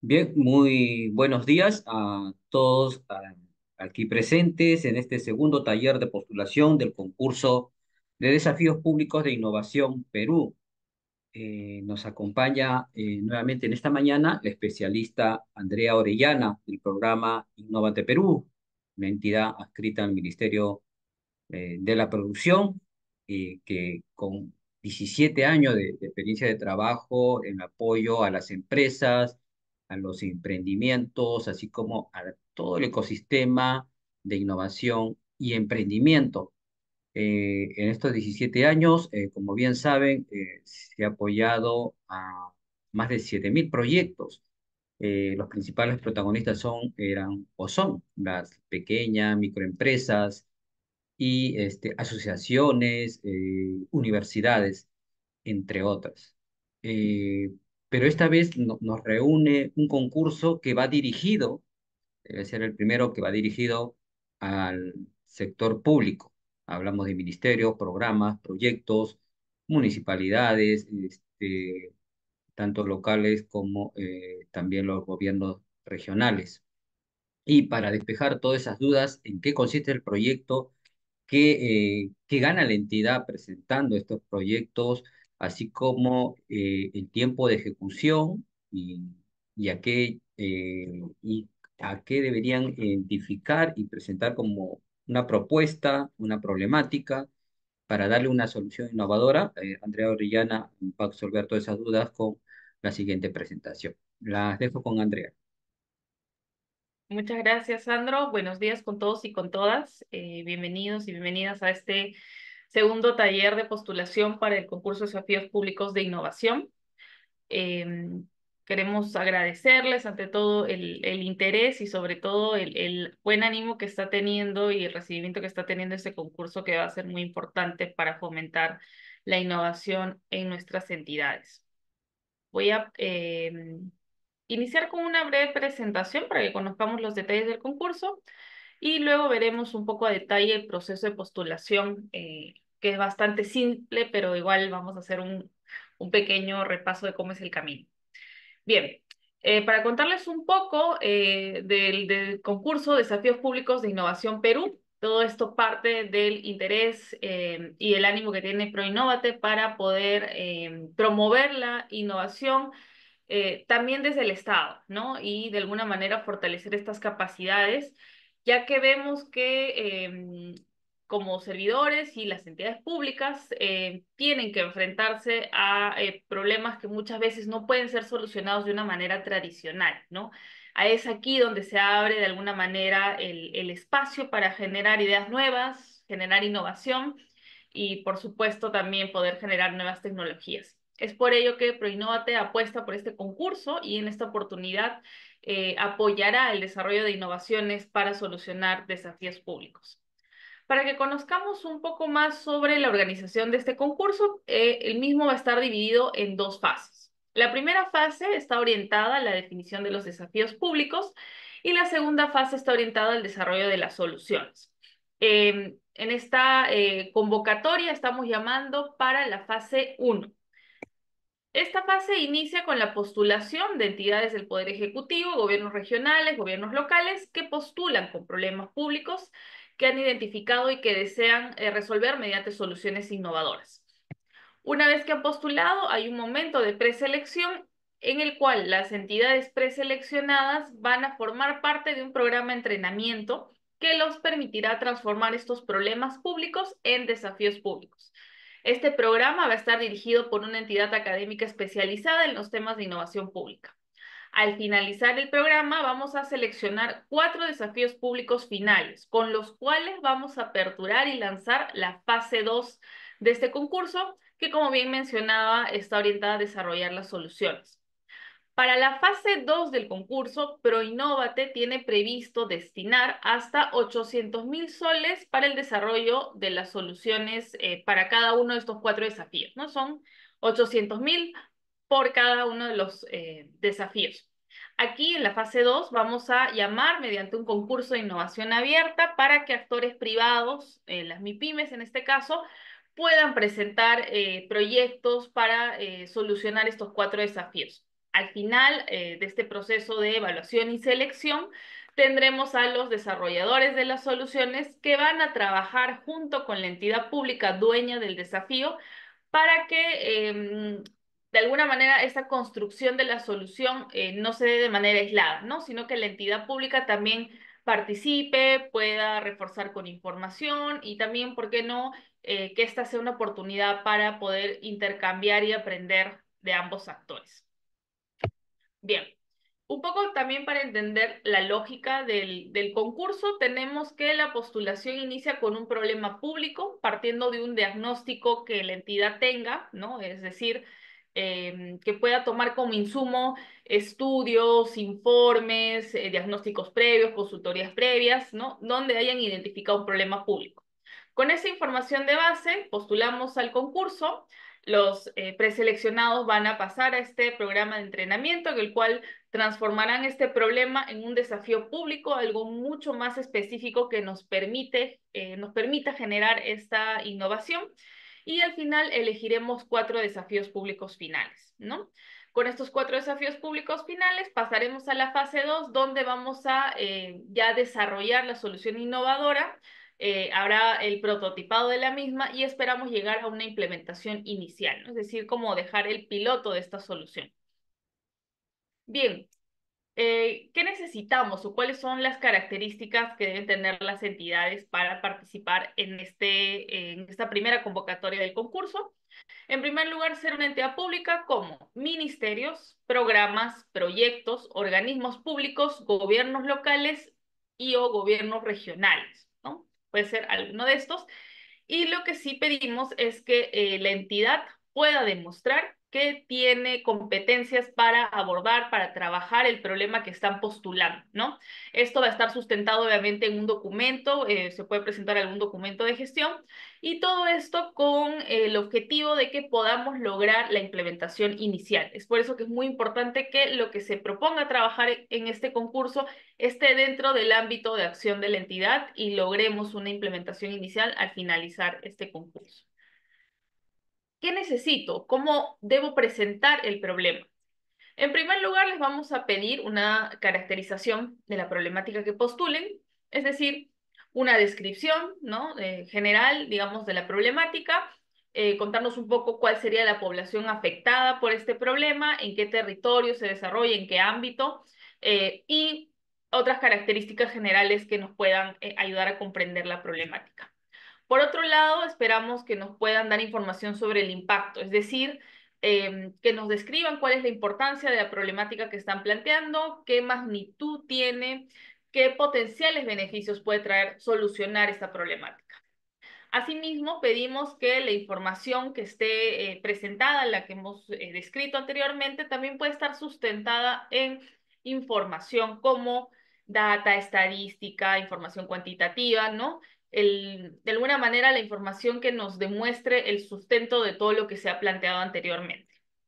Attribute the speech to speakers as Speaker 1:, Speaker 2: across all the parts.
Speaker 1: Bien, muy buenos días a todos aquí presentes en este segundo taller de postulación del concurso de desafíos públicos de innovación Perú. Nos acompaña nuevamente en esta mañana la especialista Andrea Orellana del programa Innovate Perú, una entidad adscrita al Ministerio de la Producción, que con 17 años de experiencia de trabajo en apoyo a las empresas, a los emprendimientos, así como a todo el ecosistema de innovación y emprendimiento. En estos 17 años, como bien saben, se ha apoyado a más de 7.000 proyectos. Los principales protagonistas eran o son las pequeñas microempresas, y asociaciones, universidades, entre otras. Eh, pero esta vez nos reúne un concurso que va dirigido, debe ser el primero que va dirigido al sector público. Hablamos de ministerios, programas, proyectos, municipalidades, tanto locales como también los gobiernos regionales. Y para despejar todas esas dudas, ¿en qué consiste el proyecto? ¿Qué gana la entidad presentando estos proyectos, así como el tiempo de ejecución y y a qué deberían identificar y presentar como una propuesta, una problemática para darle una solución innovadora? Andrea Orellana va a resolver todas esas dudas con la siguiente presentación. Las dejo con Andrea.
Speaker 2: Muchas gracias, Sandro. Buenos días con todos y con todas. Bienvenidos y bienvenidas a este segundo taller de postulación para el concurso de desafíos públicos de innovación. Eh, Queremos agradecerles ante todo el interés y sobre todo el buen ánimo que está teniendo y el recibimiento que está teniendo este concurso, que va a ser muy importante para fomentar la innovación en nuestras entidades. Voy a iniciar con una breve presentación para que conozcamos los detalles del concurso y luego veremos un poco a detalle el proceso de postulación, que es bastante simple, pero igual vamos a hacer un pequeño repaso de cómo es el camino. Bien, para contarles un poco del concurso Desafíos Públicos de Innovación Perú. Todo esto parte del interés y el ánimo que tiene ProInnovate para poder promover la innovación también desde el Estado, ¿no? Y de alguna manera fortalecer estas capacidades, ya que vemos que como servidores y las entidades públicas tienen que enfrentarse a problemas que muchas veces no pueden ser solucionados de una manera tradicional, ¿no? Es aquí donde se abre de alguna manera el espacio para generar ideas nuevas, generar innovación y, por supuesto, también poder generar nuevas tecnologías. Es por ello que ProInnovate apuesta por este concurso y en esta oportunidad apoyará el desarrollo de innovaciones para solucionar desafíos públicos. Para que conozcamos un poco más sobre la organización de este concurso, el mismo va a estar dividido en dos fases. La primera fase está orientada a la definición de los desafíos públicos y la segunda fase está orientada al desarrollo de las soluciones. En esta convocatoria estamos llamando para la fase 1. Esta fase inicia con la postulación de entidades del Poder Ejecutivo, gobiernos regionales, gobiernos locales, que postulan con problemas públicos que han identificado y que desean resolver mediante soluciones innovadoras. Una vez que han postulado, hay un momento de preselección en el cual las entidades preseleccionadas van a formar parte de un programa de entrenamiento que los permitirá transformar estos problemas públicos en desafíos públicos. Este programa va a estar dirigido por una entidad académica especializada en los temas de innovación pública. Al finalizar el programa, vamos a seleccionar 4 desafíos públicos finales, con los cuales vamos a aperturar y lanzar la fase 2 de este concurso, que, como bien mencionaba, está orientada a desarrollar las soluciones. Para la fase 2 del concurso, ProInnovate tiene previsto destinar hasta 800.000 soles para el desarrollo de las soluciones para cada uno de estos 4 desafíos, ¿no? Son 800.000 por cada uno de los desafíos. Aquí en la fase 2 vamos a llamar mediante un concurso de innovación abierta para que actores privados, las MIPYMES en este caso, puedan presentar proyectos para solucionar estos 4 desafíos. Al final de este proceso de evaluación y selección, tendremos a los desarrolladores de las soluciones que van a trabajar junto con la entidad pública dueña del desafío para que de alguna manera esta construcción de la solución no se dé de manera aislada, ¿no? Sino que la entidad pública también participe, pueda reforzar con información y también, ¿por qué no?, que esta sea una oportunidad para poder intercambiar y aprender de ambos actores. Bien, un poco también para entender la lógica del concurso, tenemos que la postulación inicia con un problema público, partiendo de un diagnóstico que la entidad tenga, ¿no? Es decir, que pueda tomar como insumo estudios, informes, diagnósticos previos, consultorías previas, ¿no? Donde hayan identificado un problema público. Con esa información de base, postulamos al concurso. Los preseleccionados van a pasar a este programa de entrenamiento, en el cual transformarán este problema en un desafío público, algo mucho más específico que nos permita generar esta innovación. Y al final elegiremos 4 desafíos públicos finales, ¿no? Con estos 4 desafíos públicos finales pasaremos a la fase 2, donde vamos a ya desarrollar la solución innovadora. Habrá el prototipado de la misma y esperamos llegar a una implementación inicial, ¿no? Es decir, como dejar el piloto de esta solución. Bien, ¿qué necesitamos o cuáles son las características que deben tener las entidades para participar en esta primera convocatoria del concurso? En primer lugar, ser una entidad pública como ministerios, programas, proyectos, organismos públicos, gobiernos locales y o gobiernos regionales, ¿no? Puede ser alguno de estos. Y lo que sí pedimos es que la entidad pueda demostrar que tiene competencias para abordar, para trabajar el problema que están postulando, ¿no? Esto va a estar sustentado obviamente en un documento, se puede presentar algún documento de gestión, y todo esto con el objetivo de que podamos lograr la implementación inicial. Es por eso que es muy importante que lo que se proponga trabajar en este concurso esté dentro del ámbito de acción de la entidad y logremos una implementación inicial al finalizar este concurso. ¿Qué necesito? ¿Cómo debo presentar el problema? En primer lugar, les vamos a pedir una caracterización de la problemática que postulen, es decir, una descripción, ¿no?, general, digamos, de la problemática, contarnos un poco cuál sería la población afectada por este problema, en qué territorio se desarrolla, en qué ámbito, y otras características generales que nos puedan ayudar a comprender la problemática. Por otro lado, esperamos que nos puedan dar información sobre el impacto, es decir, que nos describan cuál es la importancia de la problemática que están planteando, qué magnitud tiene, qué potenciales beneficios puede traer solucionar esta problemática. Asimismo, pedimos que la información que esté presentada, la que hemos descrito anteriormente, también puede estar sustentada en información como data, estadística, información cuantitativa, ¿no? De alguna manera, la información que nos demuestre el sustento de todo lo que se ha planteado anteriormente.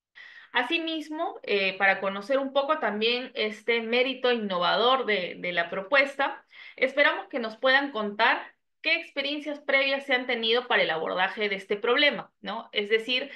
Speaker 2: Asimismo, para conocer un poco también este mérito innovador de la propuesta, esperamos que nos puedan contar qué experiencias previas se han tenido para el abordaje de este problema, ¿no? Es decir,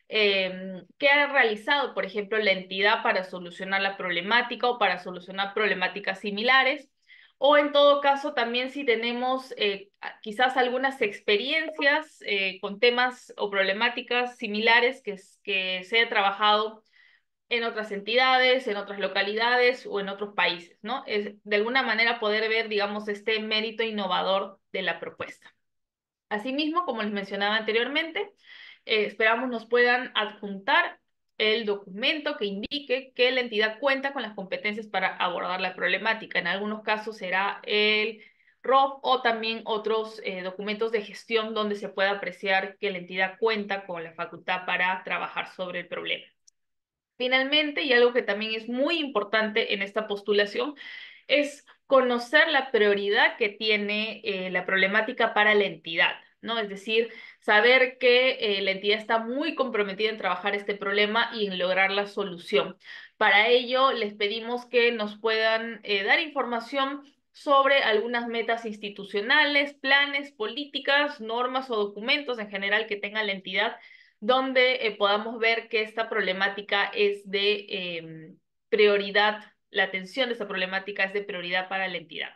Speaker 2: qué ha realizado, por ejemplo, la entidad para solucionar la problemática o para solucionar problemáticas similares, o en todo caso también si tenemos quizás algunas experiencias con temas o problemáticas similares que se ha trabajado en otras entidades, en otras localidades o en otros países, ¿no? Es de alguna manera poder ver, digamos, este mérito innovador de la propuesta. Asimismo, como les mencionaba anteriormente, esperamos nos puedan adjuntar el documento que indique que la entidad cuenta con las competencias para abordar la problemática. En algunos casos será el ROF o también otros documentos de gestión donde se pueda apreciar que la entidad cuenta con la facultad para trabajar sobre el problema. Finalmente, y algo que también es muy importante en esta postulación, es conocer la prioridad que tiene la problemática para la entidad, ¿no? Es decir, saber que la entidad está muy comprometida en trabajar este problema y en lograr la solución. Para ello, les pedimos que nos puedan dar información sobre algunas metas institucionales, planes, políticas, normas o documentos en general que tenga la entidad donde podamos ver que esta problemática es de prioridad, la atención de esta problemática es de prioridad para la entidad.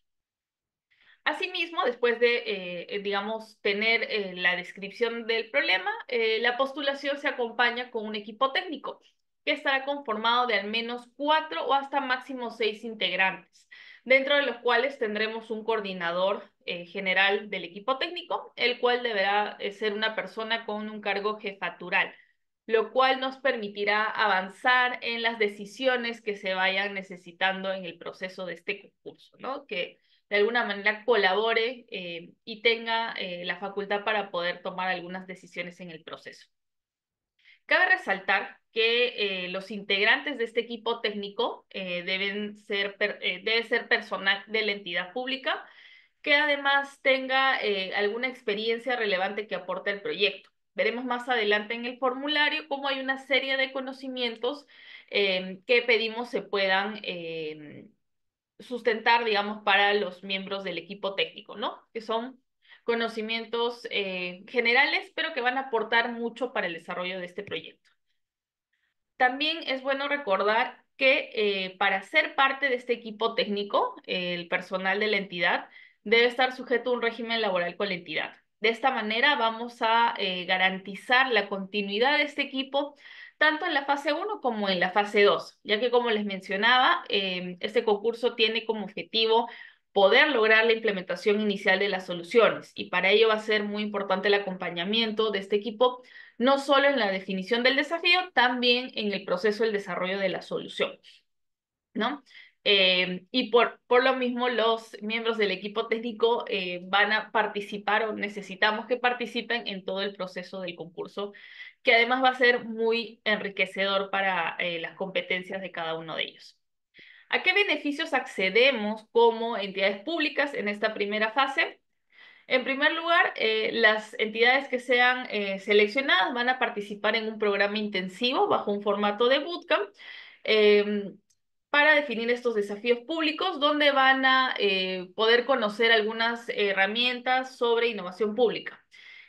Speaker 2: Asimismo, después de, digamos, tener la descripción del problema, la postulación se acompaña con un equipo técnico que estará conformado de al menos 4 o hasta máximo 6 integrantes, dentro de los cuales tendremos un coordinador general del equipo técnico, el cual deberá ser una persona con un cargo jefatural, lo cual nos permitirá avanzar en las decisiones que se vayan necesitando en el proceso de este concurso, ¿no? Que de alguna manera colabore y tenga la facultad para poder tomar algunas decisiones en el proceso. Cabe resaltar que los integrantes de este equipo técnico debe ser personal de la entidad pública que además tenga alguna experiencia relevante que aporte al proyecto. Veremos más adelante en el formulario cómo hay una serie de conocimientos que pedimos se puedan sustentar, digamos, para los miembros del equipo técnico, ¿no? Que son conocimientos generales, pero que van a aportar mucho para el desarrollo de este proyecto. También es bueno recordar que para ser parte de este equipo técnico, el personal de la entidad debe estar sujeto a un régimen laboral con la entidad. De esta manera vamos a garantizar la continuidad de este equipo tanto en la fase 1 como en la fase 2, ya que como les mencionaba, este concurso tiene como objetivo poder lograr la implementación inicial de las soluciones y para ello va a ser muy importante el acompañamiento de este equipo no solo en la definición del desafío, también en el proceso del desarrollo de la solución, ¿no? Y por lo mismo, los miembros del equipo técnico van a participar o necesitamos que participen en todo el proceso del concurso, que además va a ser muy enriquecedor para las competencias de cada uno de ellos. ¿A qué beneficios accedemos como entidades públicas en esta primera fase? En primer lugar, las entidades que sean seleccionadas van a participar en un programa intensivo bajo un formato de bootcamp eh, para definir estos desafíos públicos, donde van a poder conocer algunas herramientas sobre innovación pública.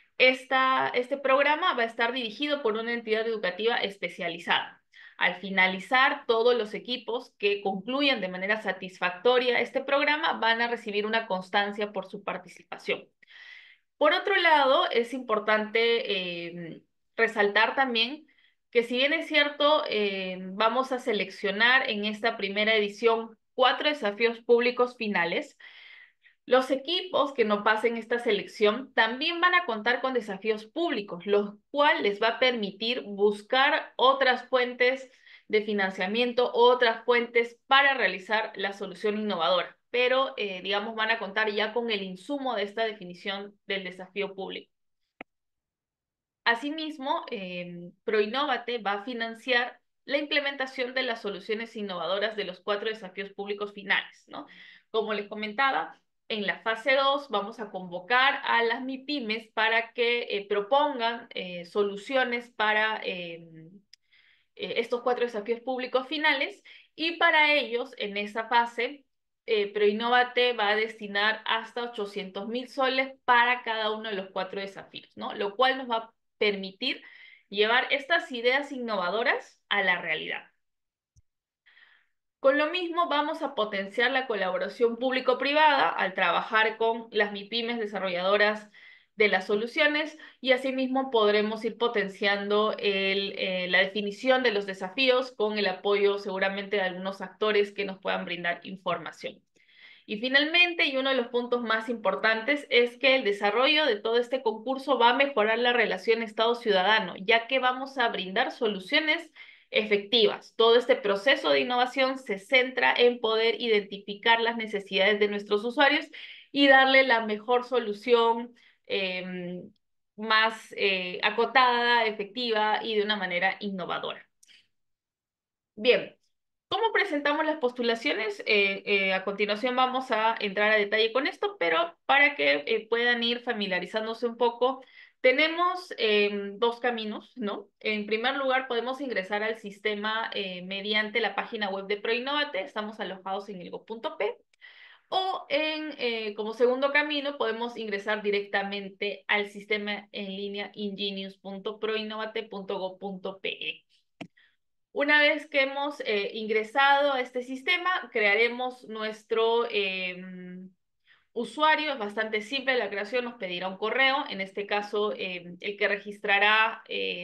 Speaker 2: Este programa va a estar dirigido por una entidad educativa especializada. Al finalizar, todos los equipos que concluyan de manera satisfactoria este programa van a recibir una constancia por su participación. Por otro lado, es importante resaltar también que si bien es cierto, vamos a seleccionar en esta primera edición 4 desafíos públicos finales, los equipos que no pasen esta selección también van a contar con desafíos públicos, los cuales les va a permitir buscar otras fuentes de financiamiento, otras fuentes para realizar la solución innovadora, pero digamos van a contar ya con el insumo de esta definición del desafío público. Asimismo, Proinnovate va a financiar la implementación de las soluciones innovadoras de los 4 desafíos públicos finales, ¿no? Como les comentaba, en la fase 2 vamos a convocar a las MIPYMES para que propongan soluciones para estos 4 desafíos públicos finales y para ellos, en esa fase, Proinnovate va a destinar hasta 800.000 soles para cada uno de los 4 desafíos, ¿no? Lo cual nos va a permitir llevar estas ideas innovadoras a la realidad. Con lo mismo, vamos a potenciar la colaboración público-privada al trabajar con las MIPYMES desarrolladoras de las soluciones y asimismo podremos ir potenciando la definición de los desafíos con el apoyo seguramente de algunos actores que nos puedan brindar información. Y finalmente, y uno de los puntos más importantes, es que el desarrollo de todo este concurso va a mejorar la relación Estado-ciudadano, ya que vamos a brindar soluciones efectivas. Todo este proceso de innovación se centra en poder identificar las necesidades de nuestros usuarios y darle la mejor solución más acotada, efectiva y de una manera innovadora. Bien, ¿cómo presentamos las postulaciones? A continuación vamos a entrar a detalle con esto, pero para que puedan ir familiarizándose un poco, tenemos dos caminos, ¿no? En primer lugar, podemos ingresar al sistema mediante la página web de Proinnovate, estamos alojados en el go.p, O como segundo camino podemos ingresar directamente al sistema en línea ingenius.proinnovate.gov.pe. Una vez que hemos ingresado a este sistema, crearemos nuestro usuario. Es bastante simple la creación, nos pedirá un correo. En este caso, el que registrará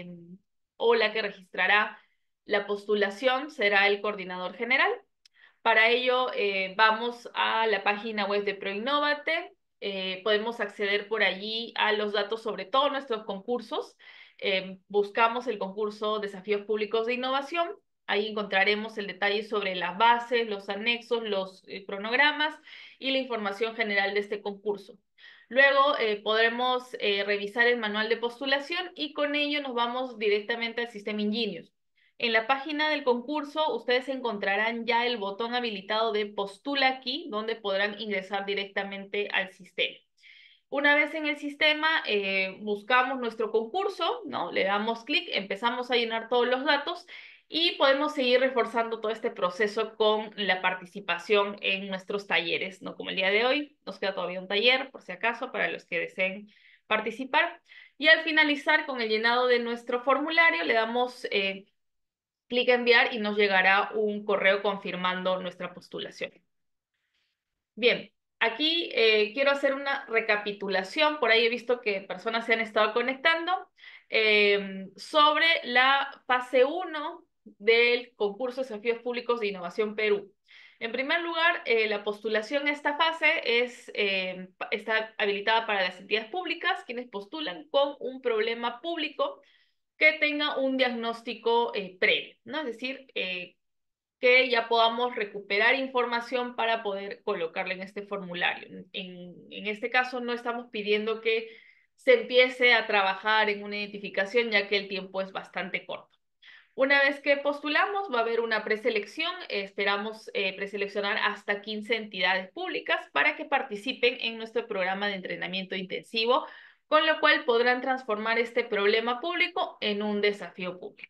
Speaker 2: o la que registrará la postulación será el coordinador general. Para ello, vamos a la página web de ProInnovate. Podemos acceder por allí a los datos sobre todos nuestros concursos. Buscamos el concurso Desafíos Públicos de Innovación. Ahí encontraremos el detalle sobre las bases, los anexos, los cronogramas y la información general de este concurso. Luego podremos revisar el manual de postulación y con ello nos vamos directamente al sistema Ingenius. En la página del concurso, ustedes encontrarán ya el botón habilitado de Postula aquí, donde podrán ingresar directamente al sistema. Una vez en el sistema, buscamos nuestro concurso, ¿no? Le damos clic, empezamos a llenar todos los datos y podemos seguir reforzando todo este proceso con la participación en nuestros talleres, ¿no? Como el día de hoy, nos queda todavía un taller, por si acaso, para los que deseen participar. Y al finalizar con el llenado de nuestro formulario, le damos clic a enviar y nos llegará un correo confirmando nuestra postulación. Bien, aquí quiero hacer una recapitulación. Por ahí he visto que personas se han estado conectando sobre la fase uno del concurso de Desafíos Públicos de Innovación Perú. En primer lugar, la postulación a esta fase está habilitada para las entidades públicas, quienes postulan con un problema público que tenga un diagnóstico previo, ¿no? Es decir, que ya podamos recuperar información para poder colocarla en este formulario. En este caso no estamos pidiendo que se empiece a trabajar en una identificación, ya que el tiempo es bastante corto. Una vez que postulamos, va a haber una preselección. Esperamos preseleccionar hasta 15 entidades públicas para que participen en nuestro programa de entrenamiento intensivo, con lo cual podrán transformar este problema público en un desafío público.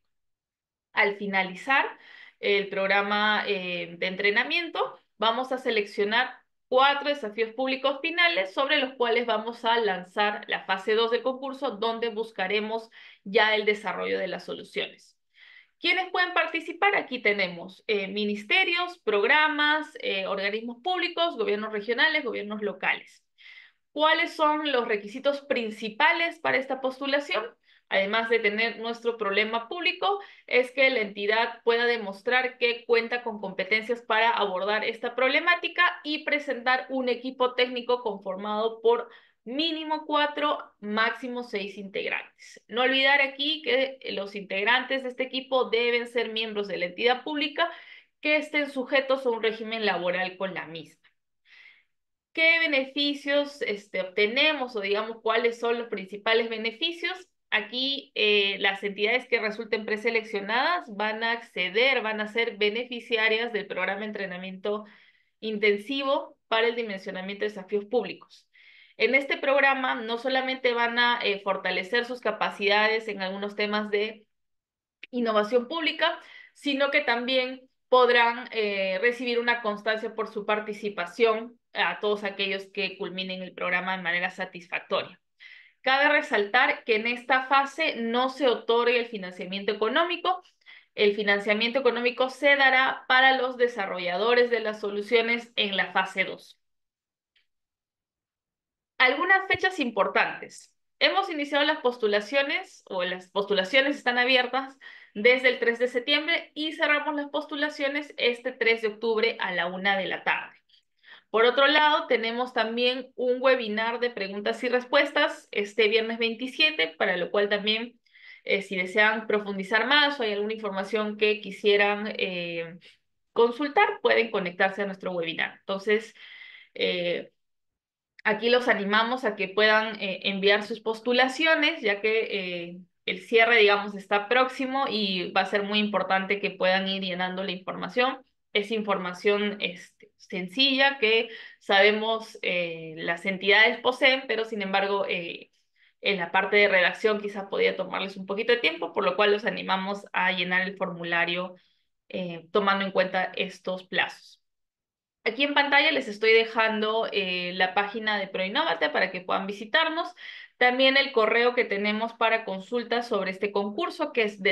Speaker 2: Al finalizar el programa de entrenamiento, vamos a seleccionar 4 desafíos públicos finales sobre los cuales vamos a lanzar la fase 2 del concurso, donde buscaremos ya el desarrollo de las soluciones. ¿Quiénes pueden participar? Aquí tenemos ministerios, programas, organismos públicos, gobiernos regionales, gobiernos locales. ¿Cuáles son los requisitos principales para esta postulación? Además de tener nuestro problema público, es que la entidad pueda demostrar que cuenta con competencias para abordar esta problemática y presentar un equipo técnico conformado por mínimo 4, máximo 6 integrantes. No olvidar aquí que los integrantes de este equipo deben ser miembros de la entidad pública que estén sujetos a un régimen laboral con la misma. ¿Qué beneficios obtenemos o digamos cuáles son los principales beneficios? Aquí las entidades que resulten preseleccionadas van a acceder, van a ser beneficiarias del programa de entrenamiento intensivo para el dimensionamiento de desafíos públicos. En este programa no solamente van a fortalecer sus capacidades en algunos temas de innovación pública, sino que también podrán recibir una constancia por su participación a todos aquellos que culminen el programa de manera satisfactoria. Cabe resaltar que en esta fase no se otorga el financiamiento económico. El financiamiento económico se dará para los desarrolladores de las soluciones en la fase 2. Algunas fechas importantes. Hemos iniciado las postulaciones o las postulaciones están abiertas desde el 3 de septiembre y cerramos las postulaciones este 3 de octubre a la 1 de la tarde. Por otro lado, tenemos también un webinar de preguntas y respuestas este viernes 27, para lo cual también, si desean profundizar más o hay alguna información que quisieran consultar, pueden conectarse a nuestro webinar. Entonces, aquí los animamos a que puedan enviar sus postulaciones, ya que el cierre, digamos, está próximo y va a ser muy importante que puedan ir llenando la información. Es información sencilla que sabemos las entidades poseen, pero sin embargo, en la parte de redacción quizás podría tomarles un poquito de tiempo, por lo cual los animamos a llenar el formulario tomando en cuenta estos plazos. Aquí en pantalla les estoy dejando la página de Proinnovate para que puedan visitarnos. También el correo que tenemos para consultas sobre este concurso, que es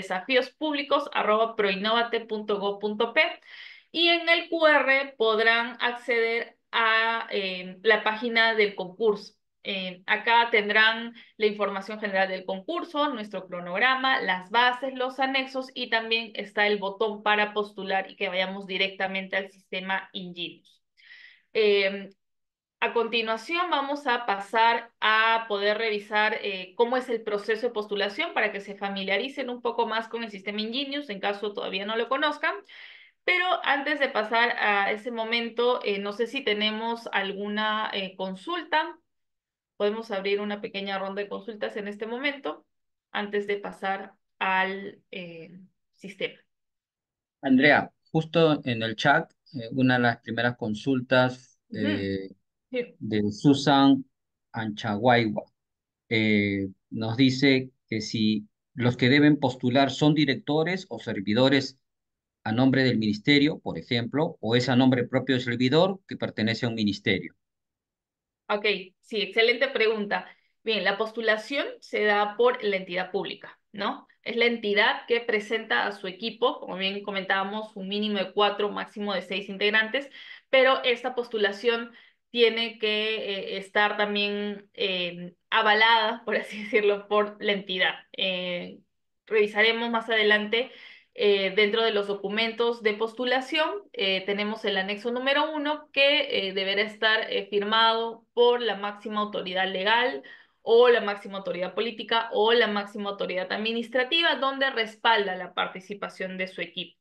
Speaker 2: desafiospublicos@proinnovate.gov.p. Y en el QR podrán acceder a la página del concurso. Acá tendrán la información general del concurso, nuestro cronograma, las bases, los anexos y también está el botón para postular y que vayamos directamente al sistema Ingenius. Eh, a continuación vamos a pasar a poder revisar cómo es el proceso de postulación para que se familiaricen un poco más con el sistema Ingenius en caso todavía no lo conozcan. Pero antes de pasar a ese momento, no sé si tenemos alguna consulta. Podemos abrir una pequeña ronda de consultas en este momento antes de pasar al sistema.
Speaker 1: Andrea, justo en el chat, una de las primeras consultas
Speaker 2: Ujú. Sí.
Speaker 1: de Susan Anchaguaywa nos dice que si los que deben postular son directores o servidores a nombre del ministerio, por ejemplo, o es a nombre propio del servidor que pertenece a un ministerio.
Speaker 2: Ok, sí, excelente pregunta. Bien, la postulación se da por la entidad pública, ¿no? Es la entidad que presenta a su equipo, como bien comentábamos, un mínimo de 4, máximo de 6 integrantes, pero esta postulación tiene que estar también avalada, por así decirlo, por la entidad. Revisaremos más adelante dentro de los documentos de postulación, tenemos el anexo número 1 que deberá estar firmado por la máxima autoridad legal o la máxima autoridad política o la máxima autoridad administrativa, donde respalda la participación de su equipo.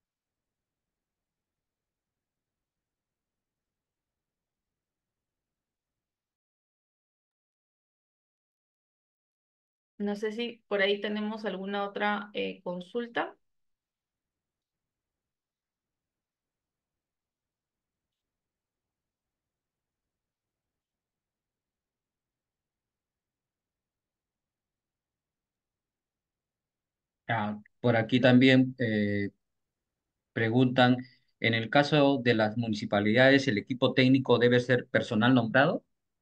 Speaker 2: No sé si por ahí tenemos alguna otra consulta.
Speaker 1: Ah, por aquí también preguntan, en el caso de las municipalidades, ¿el equipo técnico debe ser personal nombrado?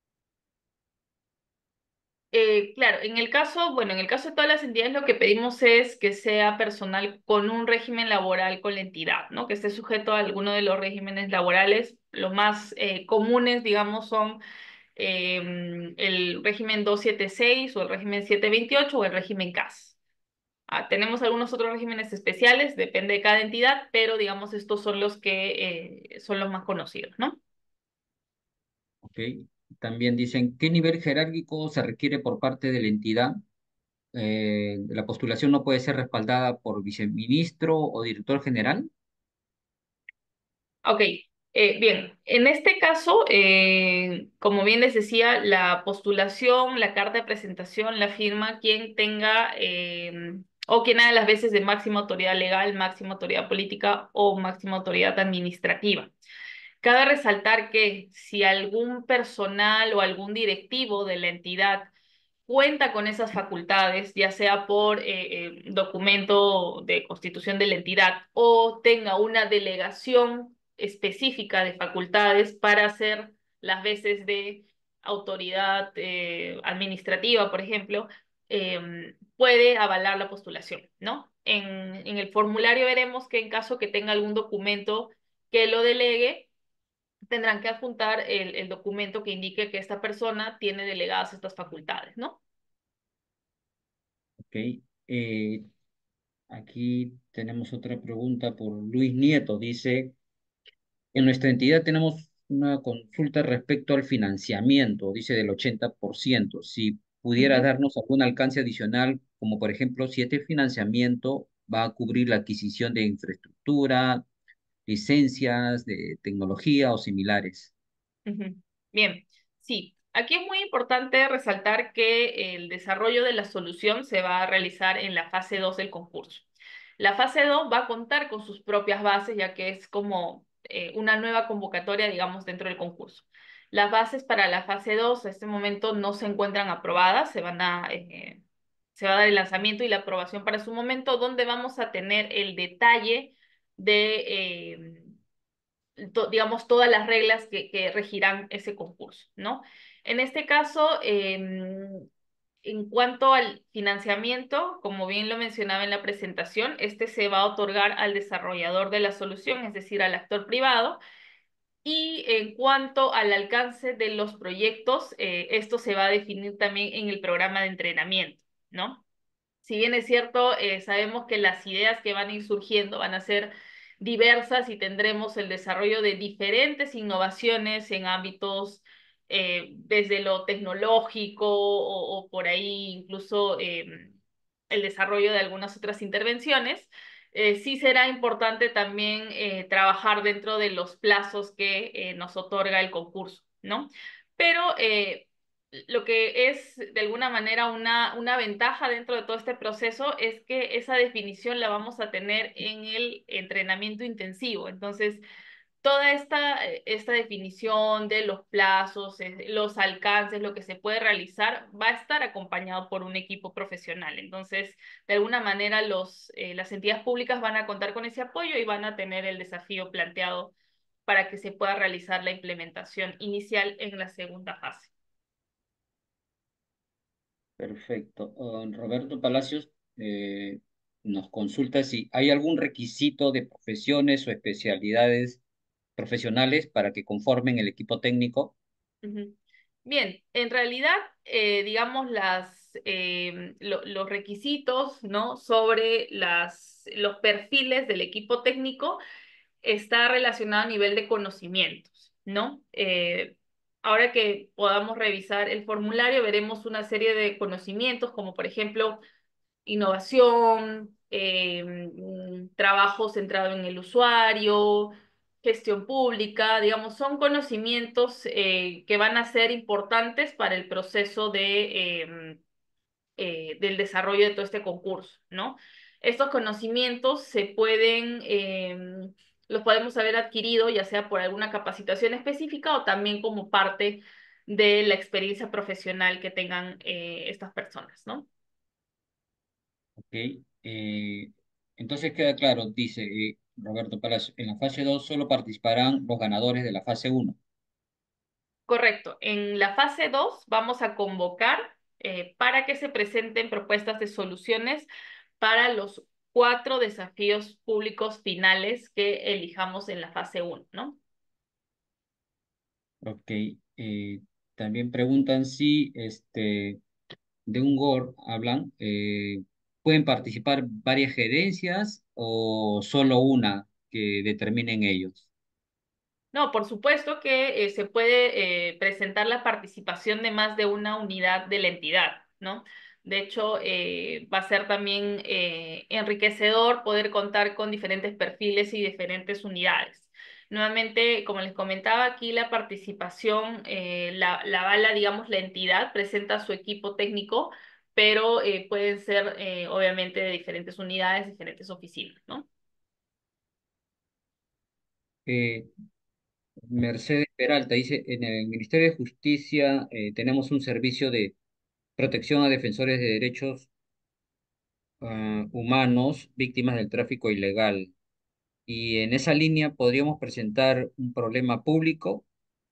Speaker 2: Claro, en el caso, bueno, en el caso de todas las entidades lo que pedimos es que sea personal con un régimen laboral con la entidad, ¿no? Que esté sujeto a alguno de los regímenes laborales. Los más comunes, digamos, son el régimen 276 o el régimen 728 o el régimen CAS. Tenemos algunos otros regímenes especiales, depende de cada entidad, pero digamos estos son los que son los más conocidos, ¿no?
Speaker 1: ¿Ok? También dicen, ¿qué nivel jerárquico se requiere por parte de la entidad? La postulación no puede ser respaldada por viceministro o director general.
Speaker 2: Ok, bien, en este caso, como bien les decía, la postulación, la carta de presentación la firma quien tenga o quien haga las veces de máxima autoridad legal, máxima autoridad política o máxima autoridad administrativa. Cabe resaltar que si algún personal o algún directivo de la entidad cuenta con esas facultades, ya sea por documento de constitución de la entidad o tenga una delegación específica de facultades para hacer las veces de autoridad administrativa, por ejemplo, puede avalar la postulación, ¿no? En el formulario veremos que en caso que tenga algún documento que lo delegue, tendrán que adjuntar el documento que indique que esta persona tiene delegadas estas facultades, ¿no?
Speaker 1: ¿Ok? Eh, Aquí tenemos otra pregunta por Luis Nieto. Dice, en nuestra entidad tenemos una consulta respecto al financiamiento, dice del 80%. Si pudiera
Speaker 2: Ujú.
Speaker 1: darnos algún alcance adicional, como por ejemplo, si este financiamiento va a cubrir la adquisición de infraestructura, licencias de tecnología o similares.
Speaker 2: Ujú. Bien, sí, aquí es muy importante resaltar que el desarrollo de la solución se va a realizar en la fase 2 del concurso. La fase 2 va a contar con sus propias bases, ya que es como una nueva convocatoria, digamos, dentro del concurso. Las bases para la fase 2 a este momento no se encuentran aprobadas, se va a dar el lanzamiento y la aprobación para su momento, donde vamos a tener el detalle de digamos, todas las reglas que regirán ese concurso, ¿no? En este caso, en cuanto al financiamiento, como bien lo mencionaba en la presentación, este se va a otorgar al desarrollador de la solución, es decir, al actor privado. Y en cuanto al alcance de los proyectos, esto se va a definir también en el programa de entrenamiento, ¿no? Si bien es cierto, sabemos que las ideas que van a ir surgiendo van a ser diversas y tendremos el desarrollo de diferentes innovaciones en ámbitos desde lo tecnológico o por ahí incluso el desarrollo de algunas otras intervenciones. Sí será importante también trabajar dentro de los plazos que nos otorga el concurso, ¿no? Pero lo que es de alguna manera una ventaja dentro de todo este proceso es que esa definición la vamos a tener en el entrenamiento intensivo. Entonces, toda esta definición de los plazos, los alcances, lo que se puede realizar, va a estar acompañado por un equipo profesional. Entonces, de alguna manera, las entidades públicas van a contar con ese apoyo y van a tener el desafío planteado para que se pueda realizar la implementación inicial en la segunda fase.
Speaker 1: Perfecto. Roberto Palacios nos consulta si hay algún requisito de profesiones o especialidades profesionales para que conformen el equipo técnico.
Speaker 2: Ujú. Bien, en realidad, digamos, los requisitos, ¿no? Sobre los perfiles del equipo técnico está relacionado a nivel de conocimientos, ¿no? Ahora que podamos revisar el formulario, veremos una serie de conocimientos, como por ejemplo innovación, trabajo centrado en el usuario, gestión pública, digamos, son conocimientos que van a ser importantes para el proceso del desarrollo de todo este concurso, ¿no? Estos conocimientos los podemos haber adquirido ya sea por alguna capacitación específica o también como parte de la experiencia profesional que tengan estas personas, ¿no?
Speaker 1: Ok. Entonces queda claro, dice Roberto Palacios, en la fase 2 solo participarán los ganadores de la fase uno.
Speaker 2: Correcto. En la fase 2 vamos a convocar para que se presenten propuestas de soluciones para los 4 desafíos públicos finales que elijamos en la fase uno, ¿no?
Speaker 1: Ok. También preguntan si de un GOR hablan, ¿pueden participar varias gerencias o solo una que determinen ellos?
Speaker 2: No, por supuesto que se puede presentar la participación de más de una unidad de la entidad, ¿no? De hecho, va a ser también enriquecedor poder contar con diferentes perfiles y diferentes unidades. Nuevamente, como les comentaba, aquí la participación la avala, digamos, la entidad, presenta su equipo técnico, pero pueden ser obviamente de diferentes unidades, diferentes oficinas, ¿no?
Speaker 1: Eh, Mercedes Peralta dice, en el Ministerio de Justicia tenemos un servicio de protección a defensores de derechos humanos víctimas del tráfico ilegal. Y en esa línea podríamos presentar un problema público.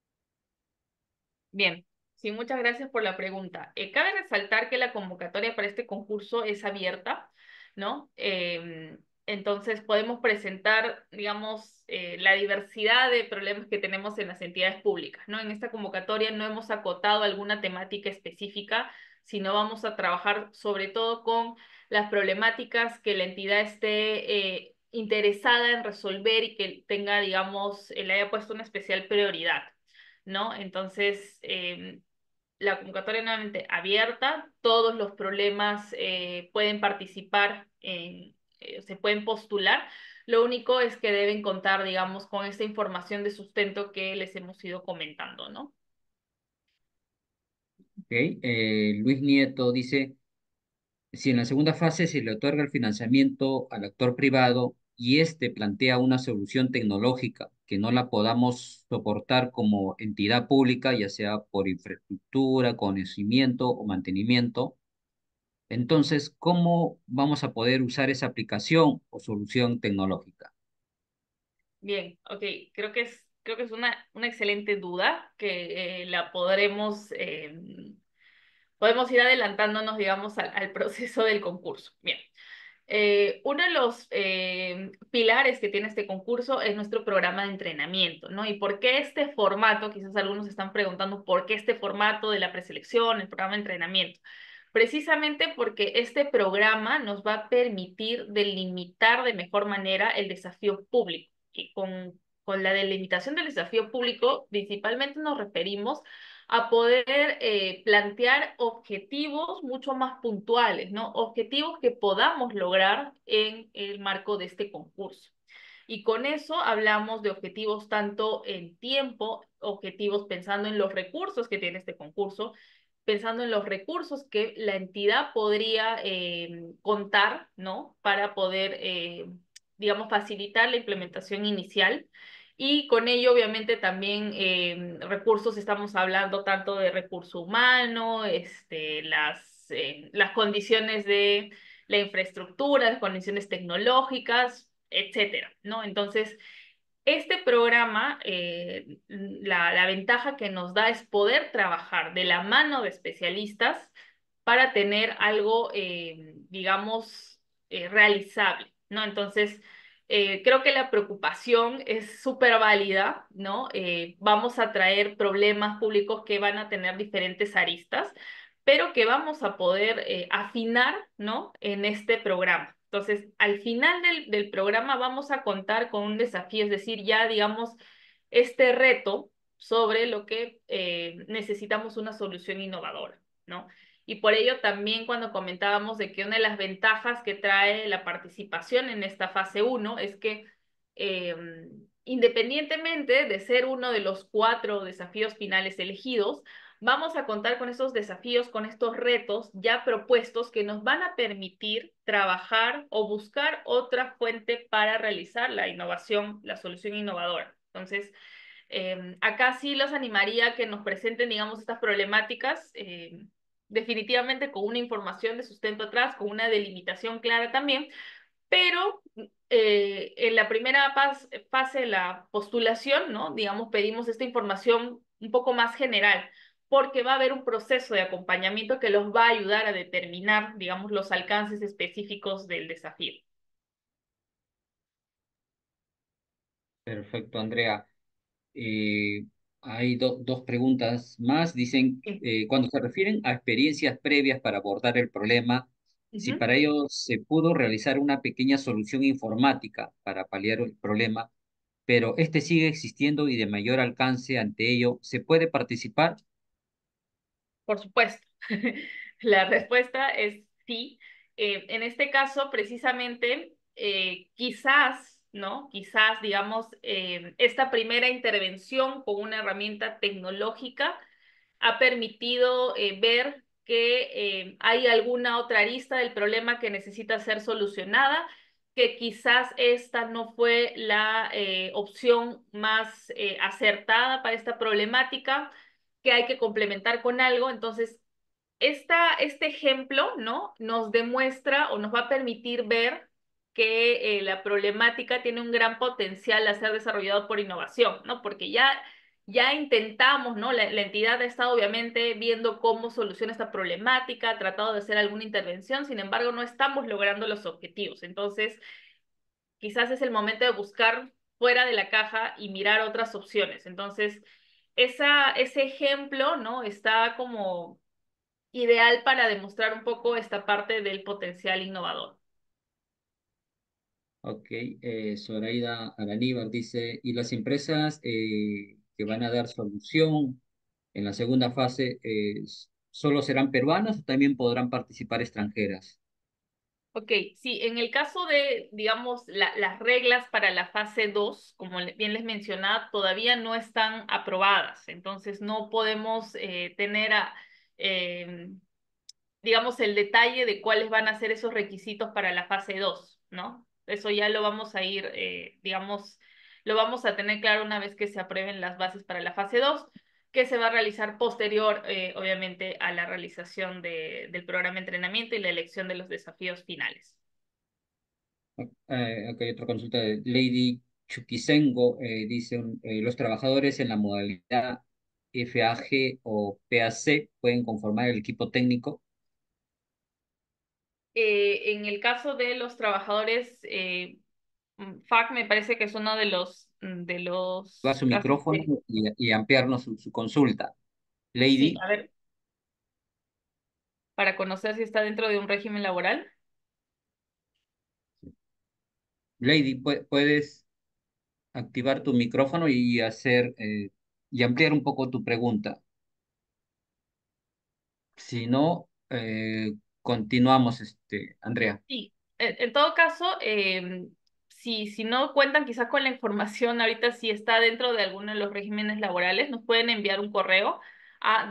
Speaker 2: Bien, sí, muchas gracias por la pregunta. Cabe resaltar que la convocatoria para este concurso es abierta, ¿no? Entonces podemos presentar, digamos, la diversidad de problemas que tenemos en las entidades públicas, ¿no? En esta convocatoria no hemos acotado alguna temática específica, sino vamos a trabajar sobre todo con las problemáticas que la entidad esté interesada en resolver y que tenga, digamos, le haya puesto una especial prioridad. ¿No? Entonces, la convocatoria nuevamente abierta, todos los problemas pueden participar, se pueden postular. Lo único es que deben contar, digamos, con esta información de sustento que les hemos ido comentando, ¿no?
Speaker 1: ¿Ok? Luis Nieto dice, si en la segunda fase se le otorga el financiamiento al actor privado y éste plantea una solución tecnológica que no la podamos soportar como entidad pública, ya sea por infraestructura, conocimiento o mantenimiento, entonces, ¿cómo vamos a poder usar esa aplicación o solución tecnológica?
Speaker 2: Bien, ok, creo que es una excelente duda que la podremos, podemos ir adelantándonos, digamos, al proceso del concurso. Bien. Uno de los pilares que tiene este concurso es nuestro programa de entrenamiento, ¿no? ¿Y por qué este formato? Quizás algunos se están preguntando por qué este formato de la preselección, el programa de entrenamiento. Precisamente porque este programa nos va a permitir delimitar de mejor manera el desafío público. Y con la delimitación del desafío público, principalmente nos referimos a poder plantear objetivos mucho más puntuales, ¿no? Objetivos que podamos lograr en el marco de este concurso. Y con eso hablamos de objetivos tanto en tiempo, objetivos pensando en los recursos que tiene este concurso, pensando en los recursos que la entidad podría contar, ¿no? Para poder, digamos, facilitar la implementación inicial. Y con ello, obviamente, también recursos, estamos hablando tanto de recurso humano, las condiciones de la infraestructura, las condiciones tecnológicas, etcétera, ¿no? Entonces, este programa, la ventaja que nos da es poder trabajar de la mano de especialistas para tener algo, digamos, realizable, ¿no? Entonces, creo que la preocupación es súper válida, ¿no? Vamos a traer problemas públicos que van a tener diferentes aristas, pero que vamos a poder afinar, ¿no? En este programa. Entonces, al final del programa vamos a contar con un desafío, es decir, ya digamos, este reto sobre lo que necesitamos una solución innovadora, ¿no? Y por ello también cuando comentábamos de que una de las ventajas que trae la participación en esta fase uno es que eh, independientemente de ser uno de los 4 desafíos finales elegidos, vamos a contar con esos desafíos, con estos retos ya propuestos que nos van a permitir trabajar o buscar otra fuente para realizar la innovación, la solución innovadora. Entonces, acá sí los animaría a que nos presenten, digamos, estas problemáticas, definitivamente con una información de sustento atrás, con una delimitación clara también, pero en la primera fase de la postulación, ¿no? Digamos, pedimos esta información un poco más general, porque va a haber un proceso de acompañamiento que los va a ayudar a determinar, digamos, los alcances específicos del desafío.
Speaker 1: Perfecto, Andrea. Eh, hay dos preguntas más. Dicen,
Speaker 2: Sí.
Speaker 1: cuando se refieren a experiencias previas para abordar el problema, si
Speaker 2: Ujú.
Speaker 1: para ello se pudo realizar una pequeña solución informática para paliar el problema, pero este sigue existiendo y de mayor alcance ante ello, ¿se puede participar?
Speaker 2: Por supuesto. La respuesta es sí. En este caso, precisamente, quizás, ¿no? Quizás, digamos, esta primera intervención con una herramienta tecnológica ha permitido ver que hay alguna otra arista del problema que necesita ser solucionada, que quizás esta no fue la opción más acertada para esta problemática, que hay que complementar con algo. Entonces, este ejemplo, ¿no? Nos demuestra o nos va a permitir ver que la problemática tiene un gran potencial a ser desarrollado por innovación, ¿no? Porque ya intentamos, ¿no? La entidad ha estado obviamente viendo cómo soluciona esta problemática, ha tratado de hacer alguna intervención, sin embargo, no estamos logrando los objetivos. Entonces, quizás es el momento de buscar fuera de la caja y mirar otras opciones. Entonces, ese ejemplo, ¿no? Está como ideal para demostrar un poco esta parte del potencial innovador.
Speaker 1: Ok, Zoraida Araníbar dice, ¿y las empresas que van a dar solución en la segunda fase solo serán peruanas o también podrán participar extranjeras?
Speaker 2: Ok, sí, en el caso de, digamos, las reglas para la fase 2, como bien les mencionaba, todavía no están aprobadas, entonces no podemos tener, eh, digamos, el detalle de cuáles van a ser esos requisitos para la fase 2, ¿no? Eso ya lo vamos a ir, digamos, lo vamos a tener claro una vez que se aprueben las bases para la fase 2, que se va a realizar posterior, obviamente, a la realización del programa de entrenamiento y la elección de los desafíos finales.
Speaker 1: Acá hay otra consulta de Lady Chuquisengo dice, los trabajadores en la modalidad FAG o PAC pueden conformar el equipo técnico.
Speaker 2: En el caso de los trabajadores, FAC me parece que es uno de
Speaker 1: Va a
Speaker 2: los
Speaker 1: su
Speaker 2: casos
Speaker 1: micrófono
Speaker 2: de...
Speaker 1: y ampliarnos su consulta.
Speaker 2: Sí,
Speaker 1: Lady,
Speaker 2: a ver, para conocer si está dentro de un régimen laboral.
Speaker 1: Lady, puedes activar tu micrófono y hacer y ampliar un poco tu pregunta. Si no, continuamos, Andrea.
Speaker 2: Sí, en todo caso, si no cuentan quizás con la información ahorita, si está dentro de alguno de los regímenes laborales, nos pueden enviar un correo a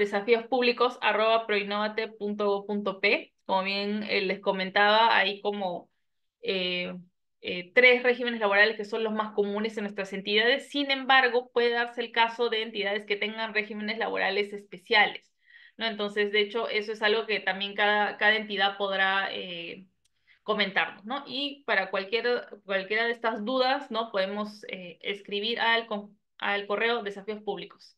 Speaker 2: desafiospúblicos@proinnovate.gov.p. Como bien les comentaba, hay como eh, tres regímenes laborales que son los más comunes en nuestras entidades. Sin embargo, puede darse el caso de entidades que tengan regímenes laborales especiales, ¿no? Entonces, de hecho, eso es algo que también cada entidad podrá comentarnos, ¿no? Y para cualquiera de estas dudas, ¿no? Podemos escribir al correo Desafíos Públicos.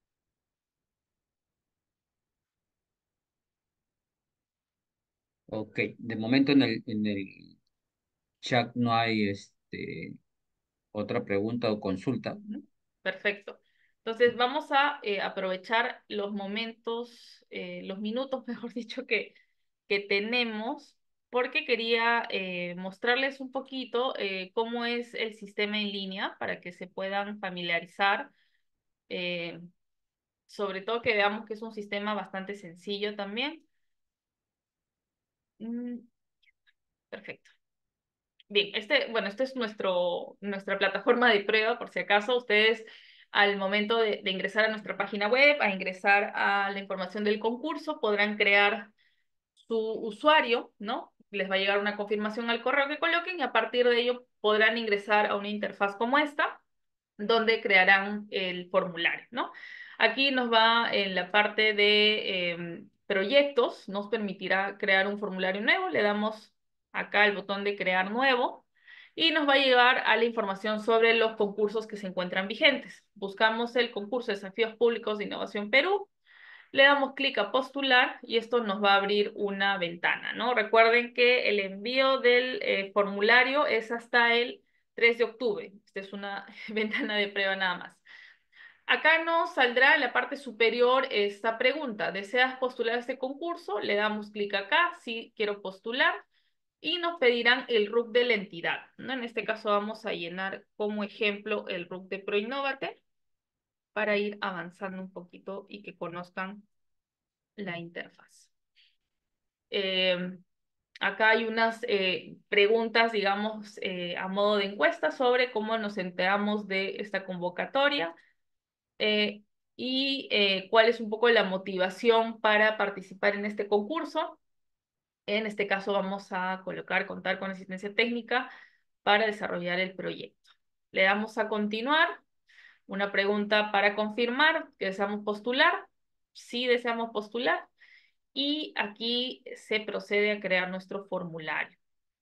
Speaker 1: Ok, de momento en el chat no hay otra pregunta o consulta.
Speaker 2: Ujú. Perfecto. Entonces vamos a aprovechar los momentos, los minutos, mejor dicho, que tenemos, porque quería mostrarles un poquito cómo es el sistema en línea para que se puedan familiarizar, eh, sobre todo que veamos que es un sistema bastante sencillo también. Mm, perfecto. Bien, bueno, este es nuestra plataforma de prueba, por si acaso ustedes al momento de ingresar a nuestra página web, a ingresar a la información del concurso, podrán crear su usuario, ¿no? Les va a llegar una confirmación al correo que coloquen y a partir de ello podrán ingresar a una interfaz como esta donde crearán el formulario, ¿no? Aquí nos va en la parte de proyectos, nos permitirá crear un formulario nuevo, le damos acá el botón de crear nuevo y nos va a llevar a la información sobre los concursos que se encuentran vigentes. Buscamos el concurso de Desafíos Públicos de Innovación Perú, le damos clic a postular y esto nos va a abrir una ventana, ¿no? Recuerden que el envío del formulario es hasta el 3 de octubre. Esta es una ventana de prueba nada más. Acá nos saldrá en la parte superior esta pregunta. ¿Deseas postular a este concurso? Le damos clic acá, sí, quiero postular. Y nos pedirán el RUC de la entidad, ¿no? En este caso vamos a llenar como ejemplo el RUC de ProInnovate para ir avanzando un poquito y que conozcan la interfaz. Eh, Acá hay unas preguntas, digamos, a modo de encuesta sobre cómo nos enteramos de esta convocatoria eh, y cuál es un poco la motivación para participar en este concurso. En este caso vamos a contar con asistencia técnica para desarrollar el proyecto. Le damos a continuar. Una pregunta para confirmar que deseamos postular. Sí deseamos postular. Y aquí se procede a crear nuestro formulario.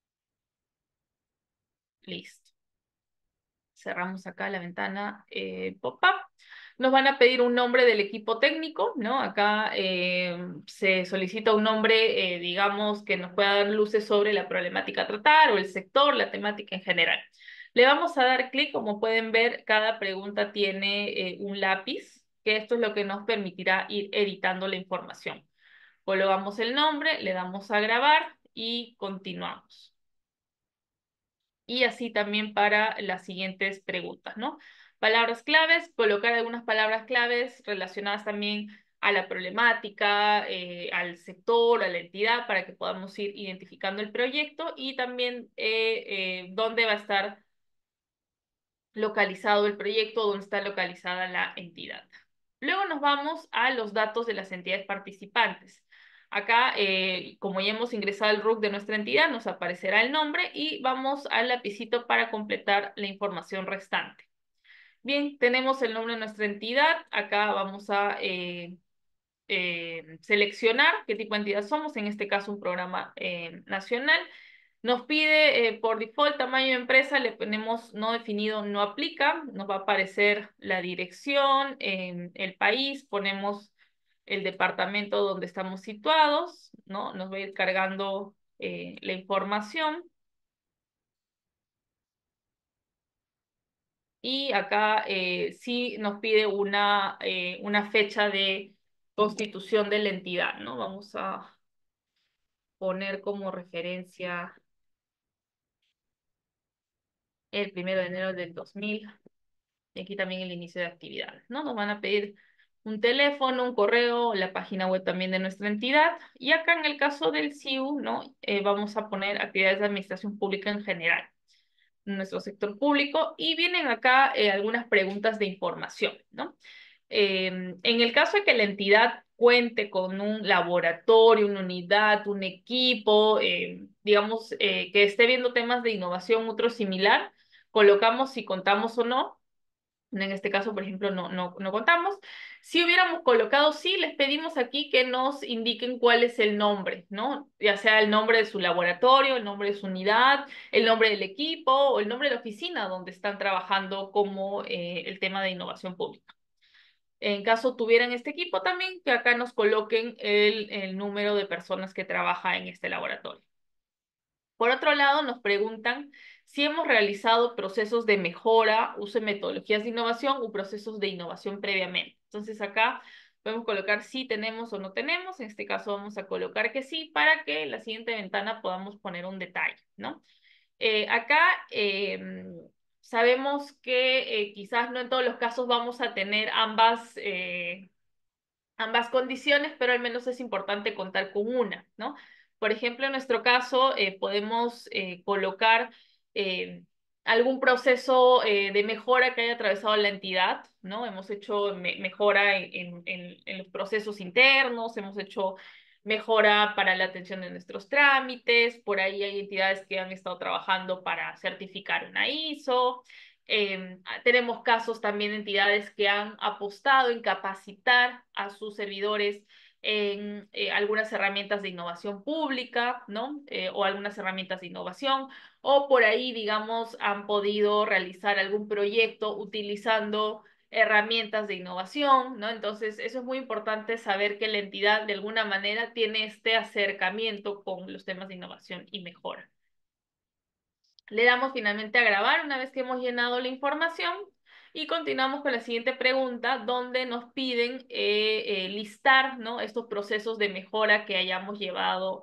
Speaker 2: Listo. Cerramos acá la ventana pop-up. Nos van a pedir un nombre del equipo técnico, ¿no? Acá se solicita un nombre, digamos, que nos pueda dar luces sobre la problemática a tratar o el sector, la temática en general. Le vamos a dar clic, como pueden ver, cada pregunta tiene un lápiz, que esto es lo que nos permitirá ir editando la información. Colocamos el nombre, le damos a grabar y continuamos. Y así también para las siguientes preguntas, ¿no? Palabras claves, colocar algunas palabras claves relacionadas también a la problemática, al sector, a la entidad, para que podamos ir identificando el proyecto y también dónde va a estar localizado el proyecto, dónde está localizada la entidad. Luego nos vamos a los datos de las entidades participantes. Acá, como ya hemos ingresado al RUC de nuestra entidad, nos aparecerá el nombre y vamos al lapicito para completar la información restante. Bien, tenemos el nombre de nuestra entidad. Acá vamos a seleccionar qué tipo de entidad somos, en este caso un programa nacional. Nos pide por default tamaño de empresa, le ponemos no definido, no aplica, nos va a aparecer la dirección, el país, ponemos el departamento donde estamos situados, ¿no? Nos va a ir cargando la información y acá sí nos pide una fecha de constitución de la entidad, ¿no? Vamos a poner como referencia el 1 de enero del 2000. Y aquí también el inicio de actividades, ¿no? Nos van a pedir un teléfono, un correo, la página web también de nuestra entidad. Y acá en el caso del SIU, ¿no? Vamos a poner actividades de administración pública en general, nuestro sector público. Y vienen acá algunas preguntas de información, ¿no? En el caso de que la entidad cuente con un laboratorio, una unidad, un equipo, digamos, que esté viendo temas de innovación, otro similar, colocamos si contamos o no. En este caso, por ejemplo, no contamos. Si hubiéramos colocado sí, les pedimos aquí que nos indiquen cuál es el nombre, ¿no? Ya sea el nombre de su laboratorio, el nombre de su unidad, el nombre del equipo o el nombre de la oficina donde están trabajando como el tema de innovación pública. En caso tuvieran este equipo también, que acá nos coloquen el número de personas que trabaja en este laboratorio. Por otro lado, nos preguntan si hemos realizado procesos de mejora, uso de metodologías de innovación o procesos de innovación previamente. Entonces acá podemos colocar si tenemos o no tenemos. En este caso vamos a colocar que sí para que en la siguiente ventana podamos poner un detalle, ¿no? Acá sabemos que quizás no en todos los casos vamos a tener ambas condiciones, pero al menos es importante contar con una, ¿no? Por ejemplo, en nuestro caso, podemos colocar eh, algún proceso de mejora que haya atravesado la entidad, ¿no? Hemos hecho mejora en los procesos internos, hemos hecho mejora para la atención de nuestros trámites, por ahí hay entidades que han estado trabajando para certificar una ISO. Tenemos casos también de entidades que han apostado en capacitar a sus servidores en algunas herramientas de innovación pública, ¿no? O algunas herramientas de innovación, o por ahí, digamos, han podido realizar algún proyecto utilizando herramientas de innovación, ¿no? Entonces, eso es muy importante saber que la entidad de alguna manera tiene este acercamiento con los temas de innovación y mejora. Le damos finalmente a grabar una vez que hemos llenado la información y continuamos con la siguiente pregunta, donde nos piden listar, ¿no? Estos procesos de mejora que hayamos llevado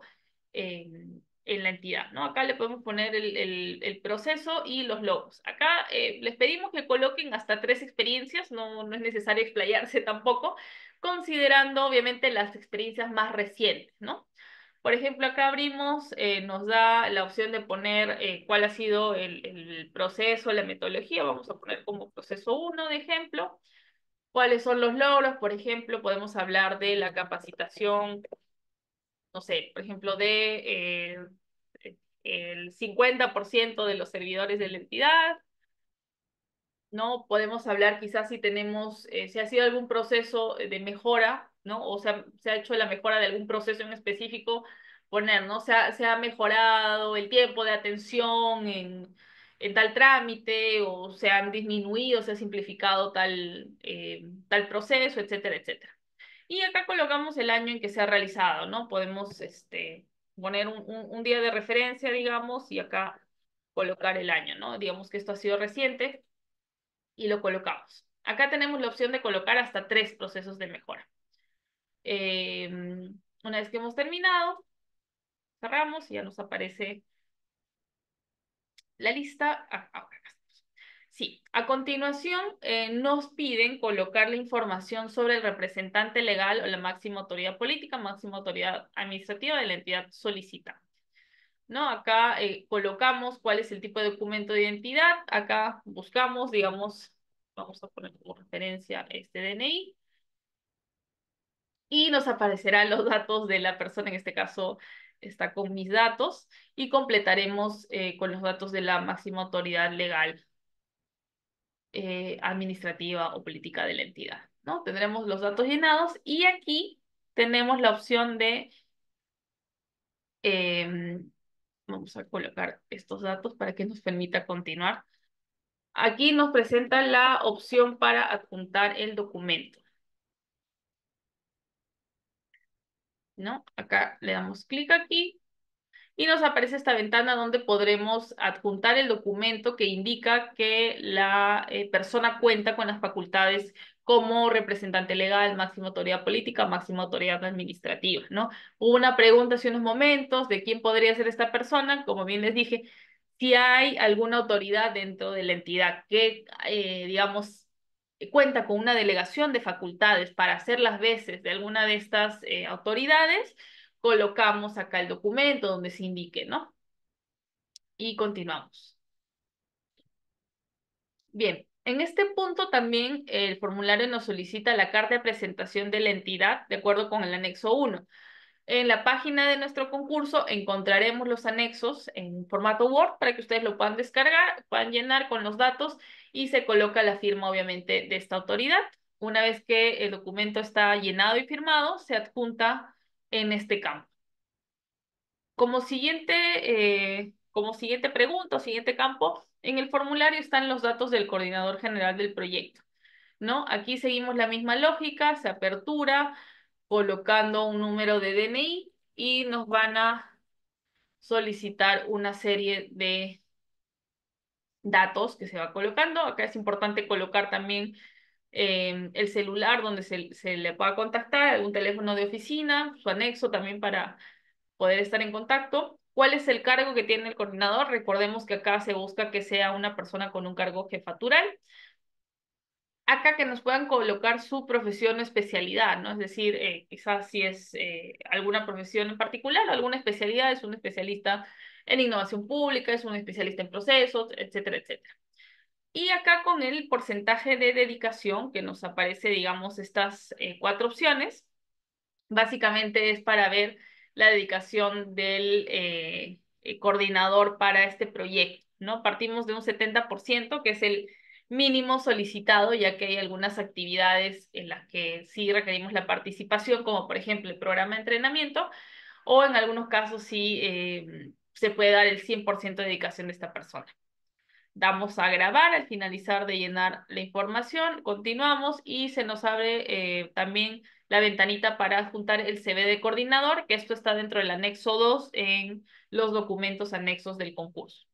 Speaker 2: en la entidad, ¿no? Acá le podemos poner el proceso y los logos. Acá les pedimos que coloquen hasta 3 experiencias, no es necesario explayarse tampoco, considerando obviamente las experiencias más recientes, ¿no? Por ejemplo, acá abrimos, nos da la opción de poner cuál ha sido el proceso, la metodología. Vamos a poner como proceso 1 de ejemplo. ¿Cuáles son los logros? Por ejemplo, podemos hablar de la capacitación, no sé, por ejemplo, de el 50% de los servidores de la entidad, ¿no? Podemos hablar quizás si tenemos, si ha sido algún proceso de mejora, ¿no? O sea, se ha hecho la mejora de algún proceso en específico, poner, ¿no? Se ha mejorado el tiempo de atención en tal trámite, o se han disminuido, se ha simplificado tal proceso, etcétera, etcétera. Y acá colocamos el año en que se ha realizado, ¿no? Podemos poner un día de referencia, digamos, y acá colocar el año, ¿no? Digamos que esto ha sido reciente y lo colocamos. Acá tenemos la opción de colocar hasta 3 procesos de mejora. Eh, una vez que hemos terminado, cerramos y ya nos aparece la lista. Ahora, sí, a continuación nos piden colocar la información sobre el representante legal o la máxima autoridad política, máxima autoridad administrativa de la entidad solicitante. ¿No? Acá colocamos cuál es el tipo de documento de identidad. Acá buscamos, digamos, vamos a poner como referencia este DNI y nos aparecerán los datos de la persona, en este caso está con mis datos, y completaremos con los datos de la máxima autoridad legal, administrativa o política de la entidad, ¿no? Tendremos los datos llenados y aquí tenemos la opción de Vamos a colocar estos datos para que nos permita continuar. Aquí nos presenta la opción para adjuntar el documento, ¿no? Acá le damos clic aquí y nos aparece esta ventana donde podremos adjuntar el documento que indica que la persona cuenta con las facultades como representante legal, máxima autoridad política, máxima autoridad administrativa, ¿no? Hubo una pregunta hace unos momentos de quién podría ser esta persona, como bien les dije, si hay alguna autoridad dentro de la entidad que, digamos, cuenta con una delegación de facultades para hacer las veces de alguna de estas autoridades, colocamos acá el documento donde se indique, ¿no? Y continuamos. Bien, en este punto también el formulario nos solicita la carta de presentación de la entidad de acuerdo con el anexo 1. En la página de nuestro concurso encontraremos los anexos en formato Word para que ustedes lo puedan descargar, puedan llenar con los datos y se coloca la firma, obviamente, de esta autoridad. Una vez que el documento está llenado y firmado, se adjunta en este campo. Como siguiente pregunta o siguiente campo, en el formulario están los datos del coordinador general del proyecto, ¿no? Aquí seguimos la misma lógica, se apertura colocando un número de DNI y nos van a solicitar una serie de datos que se va colocando. Acá es importante colocar también el celular donde se le pueda contactar, algún teléfono de oficina, su anexo también para poder estar en contacto. ¿Cuál es el cargo que tiene el coordinador? Recordemos que acá se busca que sea una persona con un cargo jefatural. Acá que nos puedan colocar su profesión o especialidad, ¿no? Es decir, quizás si es alguna profesión en particular, alguna especialidad, es un especialista en innovación pública, es un especialista en procesos, etcétera, etcétera. Y acá con el porcentaje de dedicación que nos aparece, digamos, estas cuatro opciones, básicamente es para ver la dedicación del coordinador para este proyecto, ¿no? Partimos de un 70%, que es el mínimo solicitado, ya que hay algunas actividades en las que sí requerimos la participación, como por ejemplo el programa de entrenamiento, o en algunos casos sí se puede dar el 100% de dedicación de esta persona. Damos a grabar al finalizar de llenar la información, continuamos y se nos abre también la ventanita para adjuntar el CV de coordinador, que esto está dentro del anexo 2 en los documentos anexos del concurso.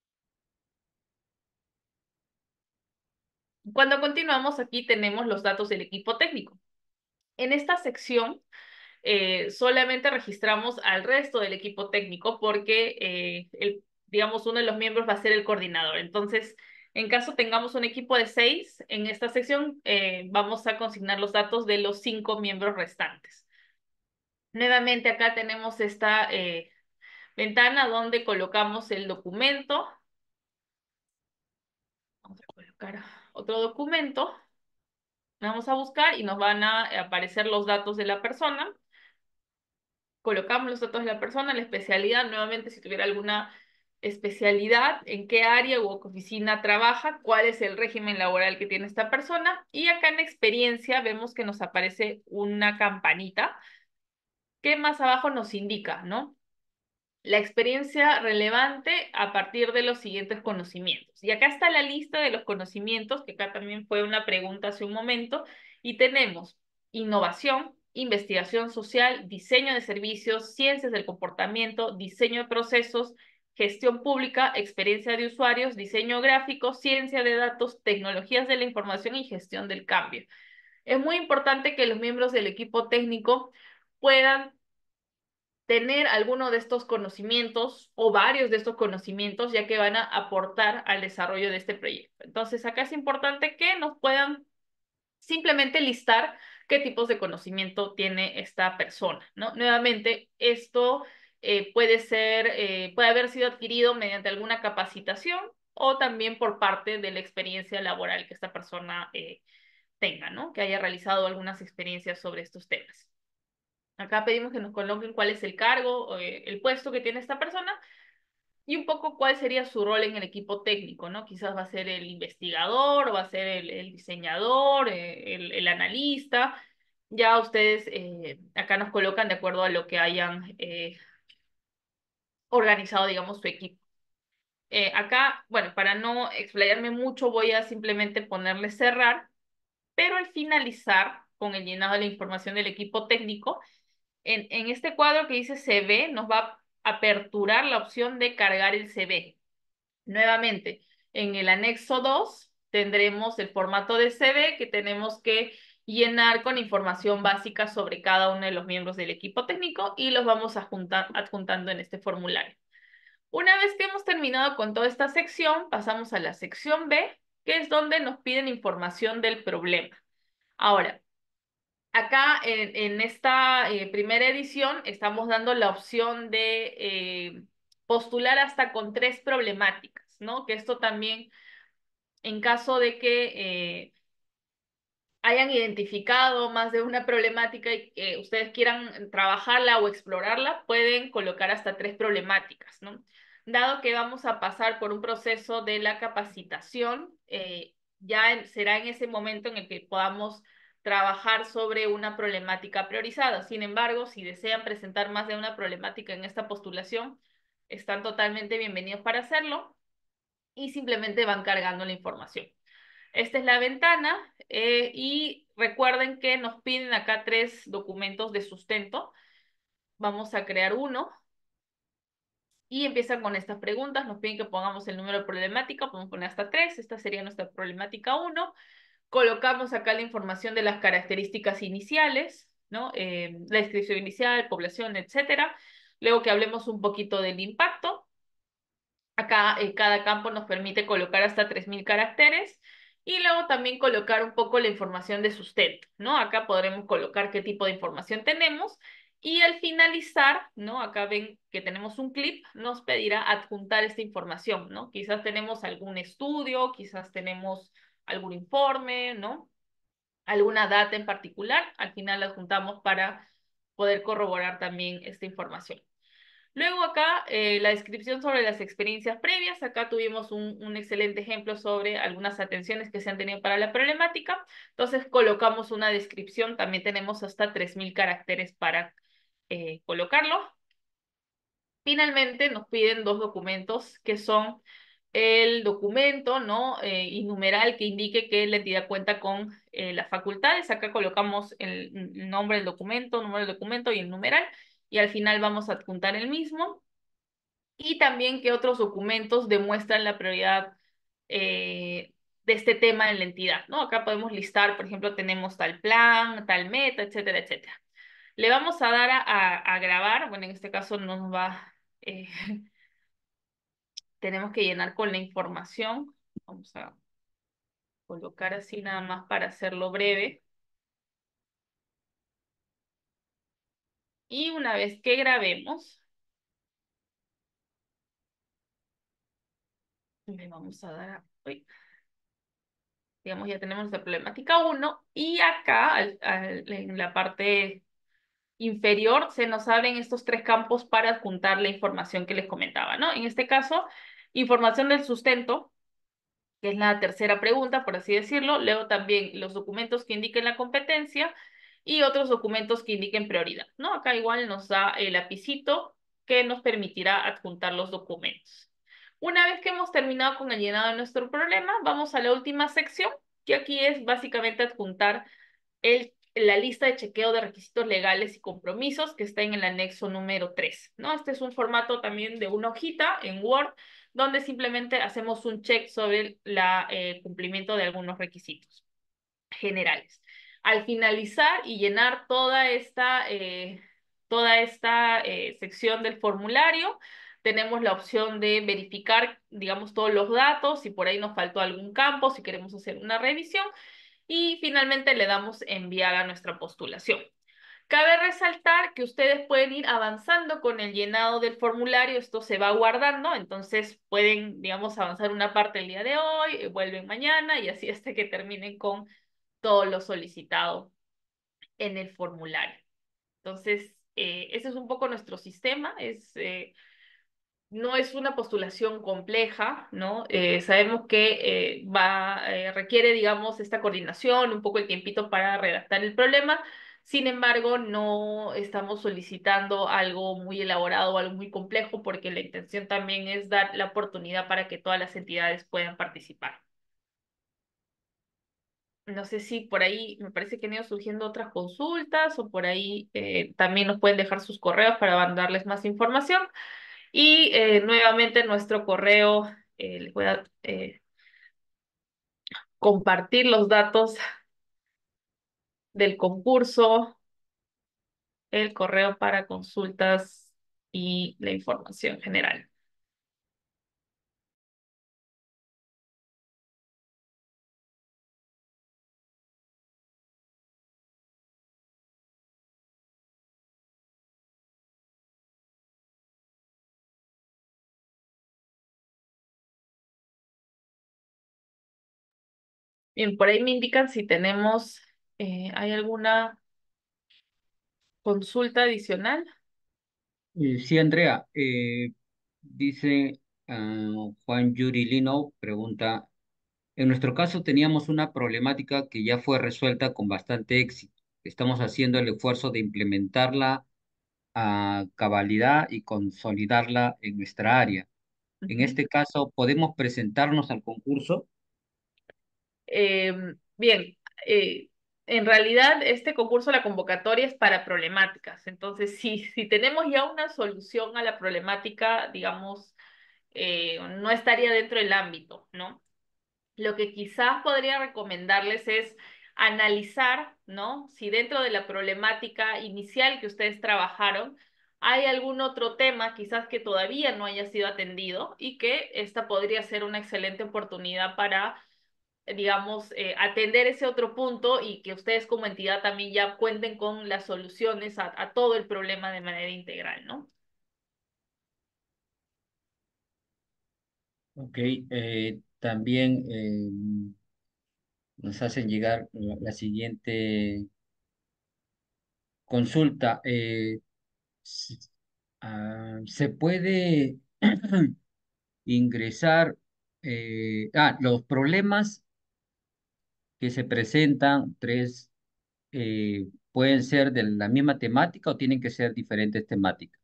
Speaker 2: Cuando continuamos, aquí tenemos los datos del equipo técnico. En esta sección solamente registramos al resto del equipo técnico porque, digamos, uno de los miembros va a ser el coordinador. Entonces, en caso tengamos un equipo de 6, en esta sección vamos a consignar los datos de los 5 miembros restantes. Nuevamente acá tenemos esta ventana donde colocamos el documento. Vamos a colocar otro documento. Vamos a buscar y nos van a aparecer los datos de la persona. Colocamos los datos de la persona, la especialidad, nuevamente si tuviera alguna especialidad, en qué área u oficina trabaja, cuál es el régimen laboral que tiene esta persona. Y acá en experiencia vemos que nos aparece una campanita que más abajo nos indica, ¿no? La experiencia relevante a partir de los siguientes conocimientos. Y acá está la lista de los conocimientos, que acá también fue una pregunta hace un momento, y tenemos innovación, investigación social, diseño de servicios, ciencias del comportamiento, diseño de procesos, gestión pública, experiencia de usuarios, diseño gráfico, ciencia de datos, tecnologías de la información y gestión del cambio. Es muy importante que los miembros del equipo técnico puedan tener alguno de estos conocimientos o varios de estos conocimientos, ya que van a aportar al desarrollo de este proyecto. Entonces, acá es importante que nos puedan simplemente listar qué tipos de conocimiento tiene esta persona, ¿no? Nuevamente, esto puede haber sido adquirido mediante alguna capacitación o también por parte de la experiencia laboral que esta persona tenga, ¿no? Que haya realizado algunas experiencias sobre estos temas. Acá pedimos que nos coloquen cuál es el cargo, el puesto que tiene esta persona y un poco cuál sería su rol en el equipo técnico, ¿no? Quizás va a ser el investigador o va a ser el diseñador, el analista. Ya ustedes acá nos colocan de acuerdo a lo que hayan organizado, digamos, su equipo. Acá, bueno, para no explayarme mucho, voy a simplemente ponerle cerrar, pero al finalizar con el llenado de la información del equipo técnico, en este cuadro que dice CV, nos va a aperturar la opción de cargar el CV. Nuevamente, en el anexo 2 tendremos el formato de CV que tenemos que llenar con información básica sobre cada uno de los miembros del equipo técnico y los vamos a adjuntando en este formulario. Una vez que hemos terminado con toda esta sección, pasamos a la sección B, que es donde nos piden información del problema. Ahora, acá en esta primera edición estamos dando la opción de postular hasta con 3 problemáticas, ¿no? Que esto también, en caso de que hayan identificado más de una problemática y que ustedes quieran trabajarla o explorarla, pueden colocar hasta 3 problemáticas, ¿no? Dado que vamos a pasar por un proceso de la capacitación, será en ese momento en el que podamos trabajar sobre una problemática priorizada. Sin embargo, si desean presentar más de una problemática en esta postulación, están totalmente bienvenidos para hacerlo y simplemente van cargando la información. Esta es la ventana y recuerden que nos piden acá 3 documentos de sustento. Vamos a crear uno y empiezan con estas preguntas. Nos piden que pongamos el número de problemática, podemos poner hasta 3. Esta sería nuestra problemática 1. Colocamos acá la información de las características iniciales, ¿no? La descripción inicial, población, etcétera. Luego que hablemos un poquito del impacto. Acá cada campo nos permite colocar hasta 3000 caracteres y luego también colocar un poco la información de sustento, ¿no? Acá podremos colocar qué tipo de información tenemos y al finalizar, ¿no? Acá ven que tenemos un clip, nos pedirá adjuntar esta información, ¿no? Quizás tenemos algún estudio, quizás tenemos algún informe, ¿no? Alguna data en particular, al final la adjuntamos para poder corroborar también esta información. Luego acá la descripción sobre las experiencias previas. Acá tuvimos un excelente ejemplo sobre algunas atenciones que se han tenido para la problemática. Entonces colocamos una descripción. También tenemos hasta 3000 caracteres para colocarlo. Finalmente nos piden 2 documentos que son el documento, ¿no? Y numeral que indique que la entidad cuenta con las facultades. Acá colocamos el nombre del documento, número del documento y el numeral. Y al final vamos a adjuntar el mismo y también qué otros documentos demuestran la prioridad de este tema en la entidad, ¿no? Acá podemos listar, por ejemplo, tenemos tal plan, tal meta, etcétera, etcétera. Le vamos a dar a grabar, bueno, en este caso nos va, eh, tenemos que llenar con la información, vamos a colocar así nada más para hacerlo breve. Y una vez que grabemos, le vamos a dar a, uy, digamos, ya tenemos la problemática 1 y acá en la parte inferior se nos abren estos 3 campos para adjuntar la información que les comentaba, ¿no? En este caso, información del sustento, que es la tercera pregunta, por así decirlo. Luego también los documentos que indiquen la competencia y otros documentos que indiquen prioridad, ¿no? Acá igual nos da el lapicito que nos permitirá adjuntar los documentos. Una vez que hemos terminado con el llenado de nuestro problema, vamos a la última sección, que aquí es básicamente adjuntar la lista de chequeo de requisitos legales y compromisos que está en el anexo número 3, ¿no? Este es un formato también de una hojita en Word, donde simplemente hacemos un check sobre el cumplimiento de algunos requisitos generales. Al finalizar y llenar toda esta sección del formulario, tenemos la opción de verificar, digamos, todos los datos, si por ahí nos faltó algún campo, si queremos hacer una revisión, y finalmente le damos enviar a nuestra postulación. Cabe resaltar que ustedes pueden ir avanzando con el llenado del formulario, esto se va guardando, entonces pueden, digamos, avanzar una parte el día de hoy, vuelven mañana y así hasta que terminen con todo lo solicitado en el formulario. Entonces, ese es un poco nuestro sistema, no es una postulación compleja, ¿no? Sabemos que requiere, digamos, esta coordinación, un poco el tiempito para redactar el problema. Sin embargo, no estamos solicitando algo muy elaborado o algo muy complejo porque la intención también es dar la oportunidad para que todas las entidades puedan participar. No sé si por ahí me parece que han ido surgiendo otras consultas o por ahí también nos pueden dejar sus correos para darles más información. Y nuevamente nuestro correo, les voy a compartir los datos del concurso, el correo para consultas y la información general. Bien, por ahí me indican si tenemos, ¿hay alguna consulta adicional?
Speaker 1: Sí, Andrea, dice Juan Yuri Lino, pregunta, en nuestro caso teníamos una problemática que ya fue resuelta con bastante éxito. Estamos haciendo el esfuerzo de implementarla a cabalidad y consolidarla en nuestra área. En
Speaker 2: Ujú.
Speaker 1: este caso, ¿podemos presentarnos al concurso?
Speaker 2: Bien, eh, en realidad este concurso, la convocatoria es para problemáticas. Entonces, si tenemos ya una solución a la problemática, digamos, no estaría dentro del ámbito, ¿no? Lo que quizás podría recomendarles es analizar, ¿no? Si dentro de la problemática inicial que ustedes trabajaron, hay algún otro tema quizás que todavía no haya sido atendido y que esta podría ser una excelente oportunidad para, digamos, atender ese otro punto y que ustedes como entidad también ya cuenten con las soluciones a todo el problema de manera integral, ¿no?
Speaker 1: Ok, también nos hacen llegar la siguiente consulta. S- ¿Se puede ingresar los problemas que se presentan, tres, pueden ser de la misma temática o tienen que ser diferentes temáticas?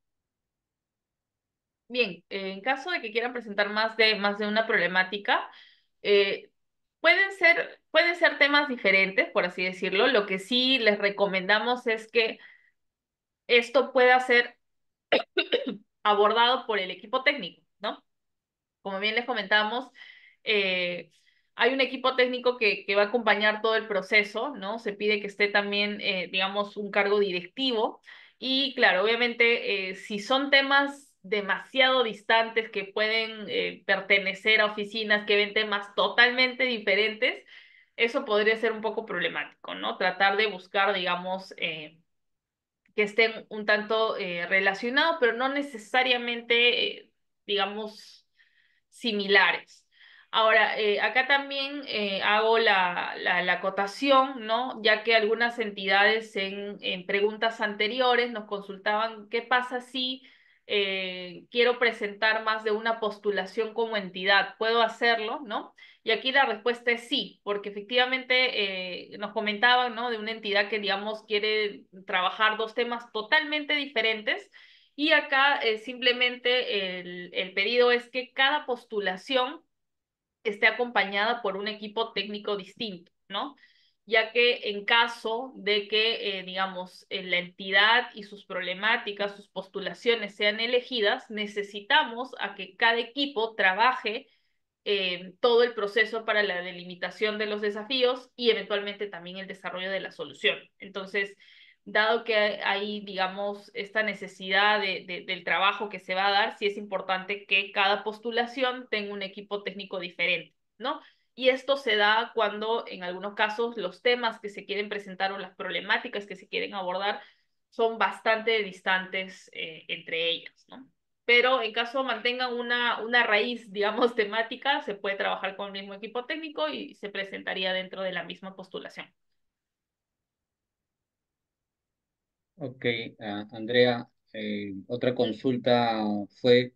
Speaker 2: Bien, en caso de que quieran presentar más de una problemática, eh, pueden ser temas diferentes, por así decirlo. Lo que sí les recomendamos es que esto pueda ser abordado por el equipo técnico, ¿no? Como bien les comentamos, eh, hay un equipo técnico que va a acompañar todo el proceso, ¿no? Se pide que esté también, digamos, un cargo directivo. Y claro, obviamente, si son temas demasiado distantes que pueden pertenecer a oficinas que ven temas totalmente diferentes, eso podría ser un poco problemático, ¿no? Tratar de buscar, digamos, que estén un tanto relacionados, pero no necesariamente, digamos, similares. Ahora, acá también hago la acotación, ¿no? Ya que algunas entidades en preguntas anteriores nos consultaban qué pasa si quiero presentar más de una postulación como entidad, ¿puedo hacerlo, no? Y aquí la respuesta es sí, porque efectivamente nos comentaban, ¿no? De una entidad que, digamos, quiere trabajar dos temas totalmente diferentes y acá simplemente el pedido es que cada postulación esté acompañada por un equipo técnico distinto, ¿no? Ya que en caso de que, digamos, la entidad y sus problemáticas, sus postulaciones sean elegidas, necesitamos a que cada equipo trabaje todo el proceso para la delimitación de los desafíos y eventualmente también el desarrollo de la solución. Entonces, dado que hay, digamos, esta necesidad del trabajo que se va a dar, sí es importante que cada postulación tenga un equipo técnico diferente, ¿no? Y esto se da cuando, en algunos casos, los temas que se quieren presentar o las problemáticas que se quieren abordar son bastante distantes entre ellas, ¿no? Pero en caso mantengan una raíz, digamos, temática, se puede trabajar con el mismo equipo técnico y se presentaría dentro de la misma postulación.
Speaker 1: Ok, Andrea, otra consulta fue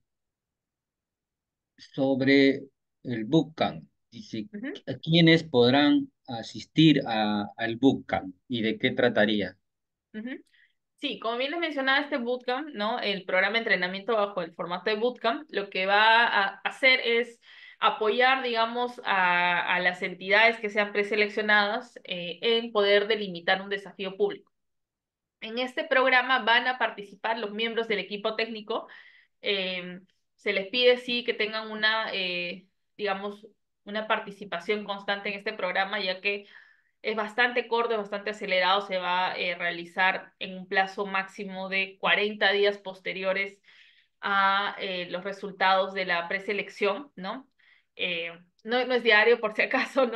Speaker 1: sobre el bootcamp. Dice,
Speaker 2: Ujú.
Speaker 1: ¿quiénes podrán asistir al bootcamp y de qué trataría?
Speaker 2: Ujú. Sí, como bien les mencionaba, este bootcamp, ¿no? El programa de entrenamiento bajo el formato de bootcamp, lo que va a hacer es apoyar, digamos, a las entidades que sean preseleccionadas en poder delimitar un desafío público. En este programa van a participar los miembros del equipo técnico. eh, Se les pide, sí, que tengan digamos, una participación constante en este programa, ya que es bastante corto, es bastante acelerado, se va a realizar en un plazo máximo de 40 días posteriores a los resultados de la preselección, ¿no? No es diario, por si acaso,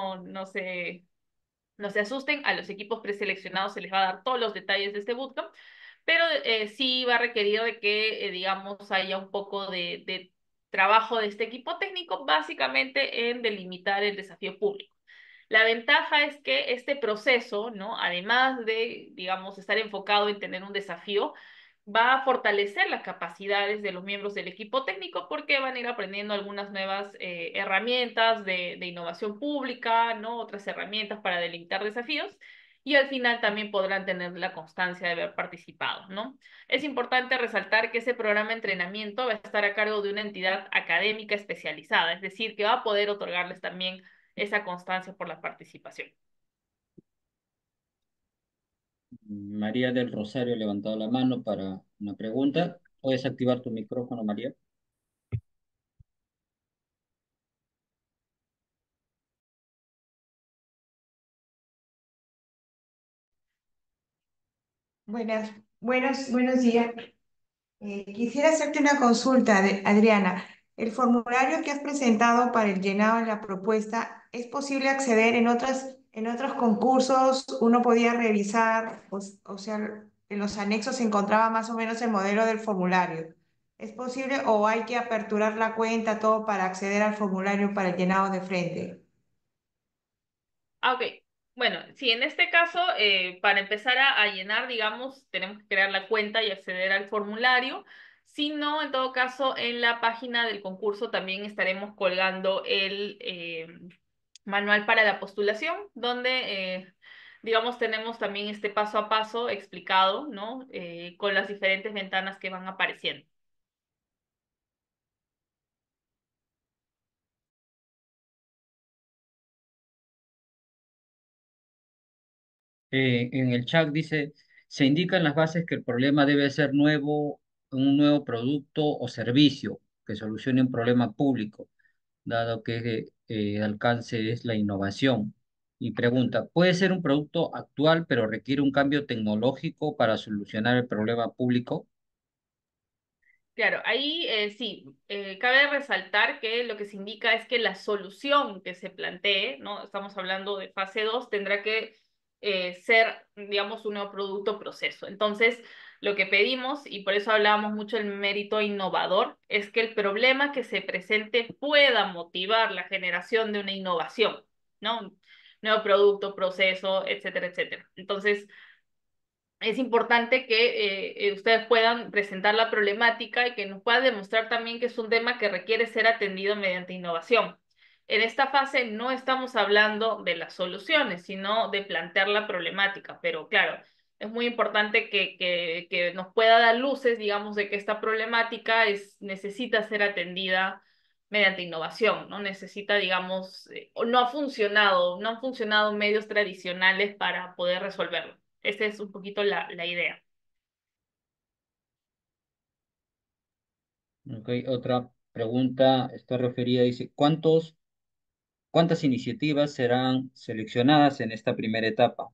Speaker 2: no se asusten, a los equipos preseleccionados se les va a dar todos los detalles de este bootcamp, pero sí va a requerir de que, digamos, haya un poco de trabajo de este equipo técnico, básicamente en delimitar el desafío público. La ventaja es que este proceso, ¿no? Además de, digamos, estar enfocado en tener un desafío, va a fortalecer las capacidades de los miembros del equipo técnico porque van a ir aprendiendo algunas nuevas herramientas de innovación pública, ¿no? Otras herramientas para delimitar desafíos y al final también podrán tener la constancia de haber participado, ¿no? Es importante resaltar que ese programa de entrenamiento va a estar a cargo de una entidad académica especializada, es decir, que va a poder otorgarles también esa constancia por la participación.
Speaker 1: María del Rosario ha levantado la mano para una pregunta. ¿Puedes activar tu micrófono, María?
Speaker 3: Buenos días. Quisiera hacerte una consulta, Adriana. ¿El formulario que has presentado para el llenado de la propuesta es posible acceder en otros concursos? Uno podía revisar, o sea, en los anexos se encontraba más o menos el modelo del formulario. ¿Es posible o hay que aperturar la cuenta, todo para acceder al formulario para el llenado de frente?
Speaker 2: Ah, ok. Bueno, sí, en este caso, para empezar a llenar, digamos, tenemos que crear la cuenta y acceder al formulario. Si no, en todo caso, en la página del concurso también estaremos colgando el manual para la postulación, donde, digamos, tenemos también este paso a paso explicado, ¿no? Con las diferentes ventanas que van apareciendo.
Speaker 1: En el chat dice, se indican las bases que el problema debe ser un nuevo producto o servicio que solucione un problema público, dado que el alcance es la innovación. Y pregunta, ¿puede ser un producto actual pero requiere un cambio tecnológico para solucionar el problema público?
Speaker 2: Claro, ahí sí, cabe resaltar que lo que se indica es que la solución que se plantee, ¿no? Estamos hablando de fase 2, tendrá que ser, digamos, un nuevo producto o proceso. Entonces, lo que pedimos, y por eso hablábamos mucho del mérito innovador, es que el problema que se presente pueda motivar la generación de una innovación, ¿no? Nuevo producto, proceso, etcétera, etcétera. Entonces, es importante que ustedes puedan presentar la problemática y que nos puedan demostrar también que es un tema que requiere ser atendido mediante innovación. En esta fase no estamos hablando de las soluciones, sino de plantear la problemática, pero claro, es muy importante que nos pueda dar luces, digamos, de que esta problemática necesita ser atendida mediante innovación, ¿no? Necesita, digamos, o no han funcionado medios tradicionales para poder resolverlo. Esa es un poquito la idea.
Speaker 1: Ok, otra pregunta está referida, dice, ¿cuántas iniciativas serán seleccionadas en esta primera etapa?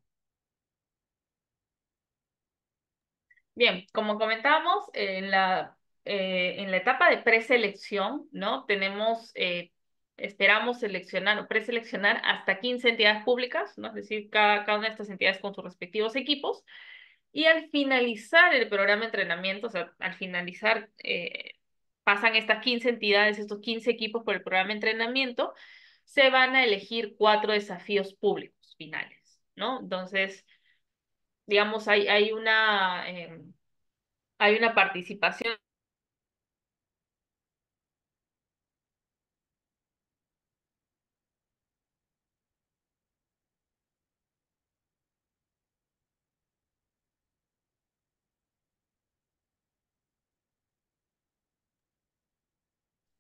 Speaker 2: Bien, como comentábamos, en la etapa de preselección, ¿no? Esperamos seleccionar o preseleccionar hasta 15 entidades públicas, ¿no? Es decir, cada una de estas entidades con sus respectivos equipos. Y al finalizar el programa de entrenamiento, o sea, al finalizar, pasan estas 15 entidades, estos 15 equipos por el programa de entrenamiento, se van a elegir 4 desafíos públicos finales, ¿no? Entonces, digamos, hay una participación.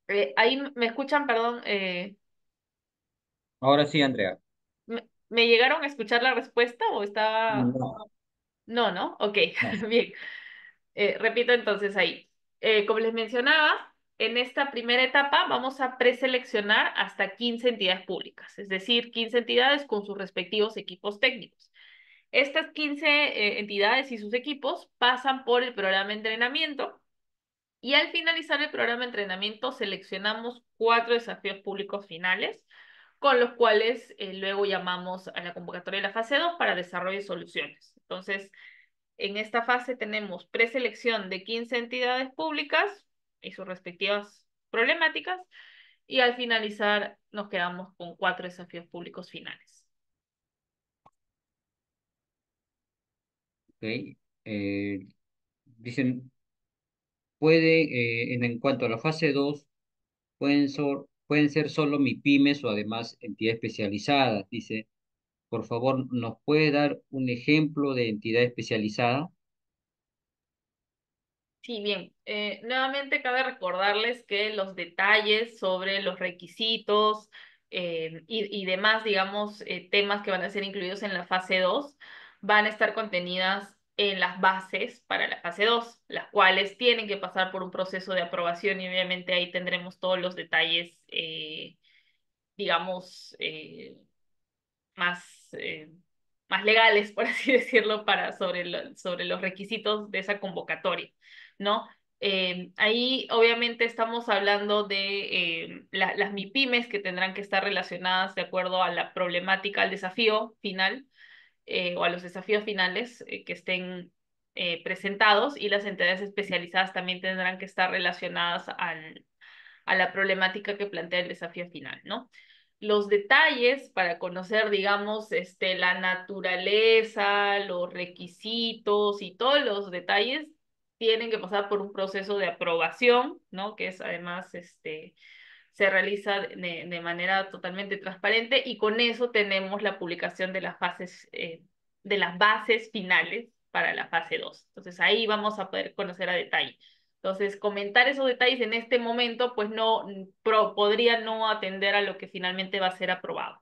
Speaker 2: Ahí me escuchan, perdón,
Speaker 1: Ahora sí, Andrea.
Speaker 2: ¿me llegaron a escuchar la respuesta o estaba...?
Speaker 1: No,
Speaker 2: No, ¿no? Ok,
Speaker 1: no.
Speaker 2: bien. Repito entonces ahí. Como les mencionaba, en esta primera etapa vamos a preseleccionar hasta 15 entidades públicas, es decir, 15 entidades con sus respectivos equipos técnicos. Estas 15 entidades y sus equipos pasan por el programa de entrenamiento y al finalizar el programa de entrenamiento seleccionamos 4 desafíos públicos finales, con los cuales luego llamamos a la convocatoria de la fase 2 para desarrollo de soluciones. Entonces, en esta fase tenemos preselección de 15 entidades públicas y sus respectivas problemáticas, y al finalizar nos quedamos con 4 desafíos públicos finales.
Speaker 1: Ok. Eh, dicen, puede, en cuanto a la fase 2 pueden ser solo MIPYMES o además entidades especializadas. Dice, por favor, ¿nos puede dar un ejemplo de entidad especializada?
Speaker 2: Sí, bien. Nuevamente cabe recordarles que los detalles sobre los requisitos y demás, digamos, temas que van a ser incluidos en la fase 2 van a estar contenidas en las bases para la fase 2, las cuales tienen que pasar por un proceso de aprobación y obviamente ahí tendremos todos los detalles, digamos, más, más legales, por así decirlo, sobre los requisitos de esa convocatoria, ¿no? Ahí obviamente estamos hablando de las MIPYMES que tendrán que estar relacionadas de acuerdo a la problemática, al desafío final o a los desafíos finales que estén presentados, y las entidades especializadas también tendrán que estar relacionadas a la problemática que plantea el desafío final, ¿no? Los detalles para conocer, digamos, la naturaleza, los requisitos y todos los detalles tienen que pasar por un proceso de aprobación, ¿no? Que es además, se realiza de manera totalmente transparente, y con eso tenemos la publicación de las bases finales para la fase 2. Entonces ahí vamos a poder conocer a detalle. Entonces, comentar esos detalles en este momento, pues no podría no atender a lo que finalmente va a ser aprobado.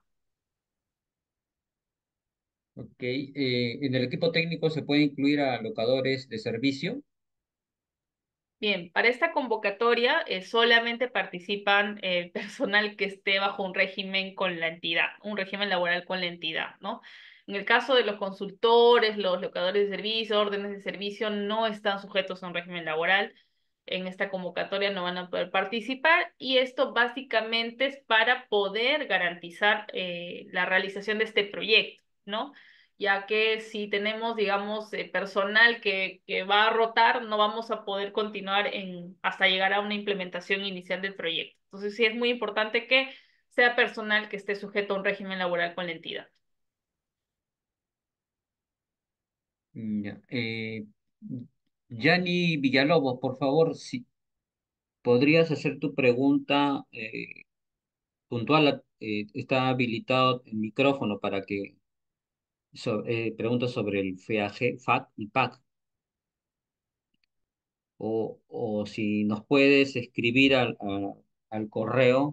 Speaker 1: Ok. En el equipo técnico se puede incluir a locadores de servicio.
Speaker 2: Bien, para esta convocatoria solamente participan personal que esté bajo un régimen con la entidad, un régimen laboral con la entidad, ¿no? En el caso de los consultores, los locadores de servicio, órdenes de servicio, no están sujetos a un régimen laboral. En esta convocatoria no van a poder participar, y esto básicamente es para poder garantizar la realización de este proyecto, ¿no? Ya que si tenemos, digamos, personal que va a rotar, no vamos a poder continuar hasta llegar a una implementación inicial del proyecto. Entonces, sí es muy importante que sea personal que esté sujeto a un régimen laboral con la entidad.
Speaker 1: Ya. Yanni Villalobos, por favor, si podrías hacer tu pregunta puntual. Está habilitado el micrófono para que preguntas sobre el FAG, FAC y PAC. O si nos puedes escribir al correo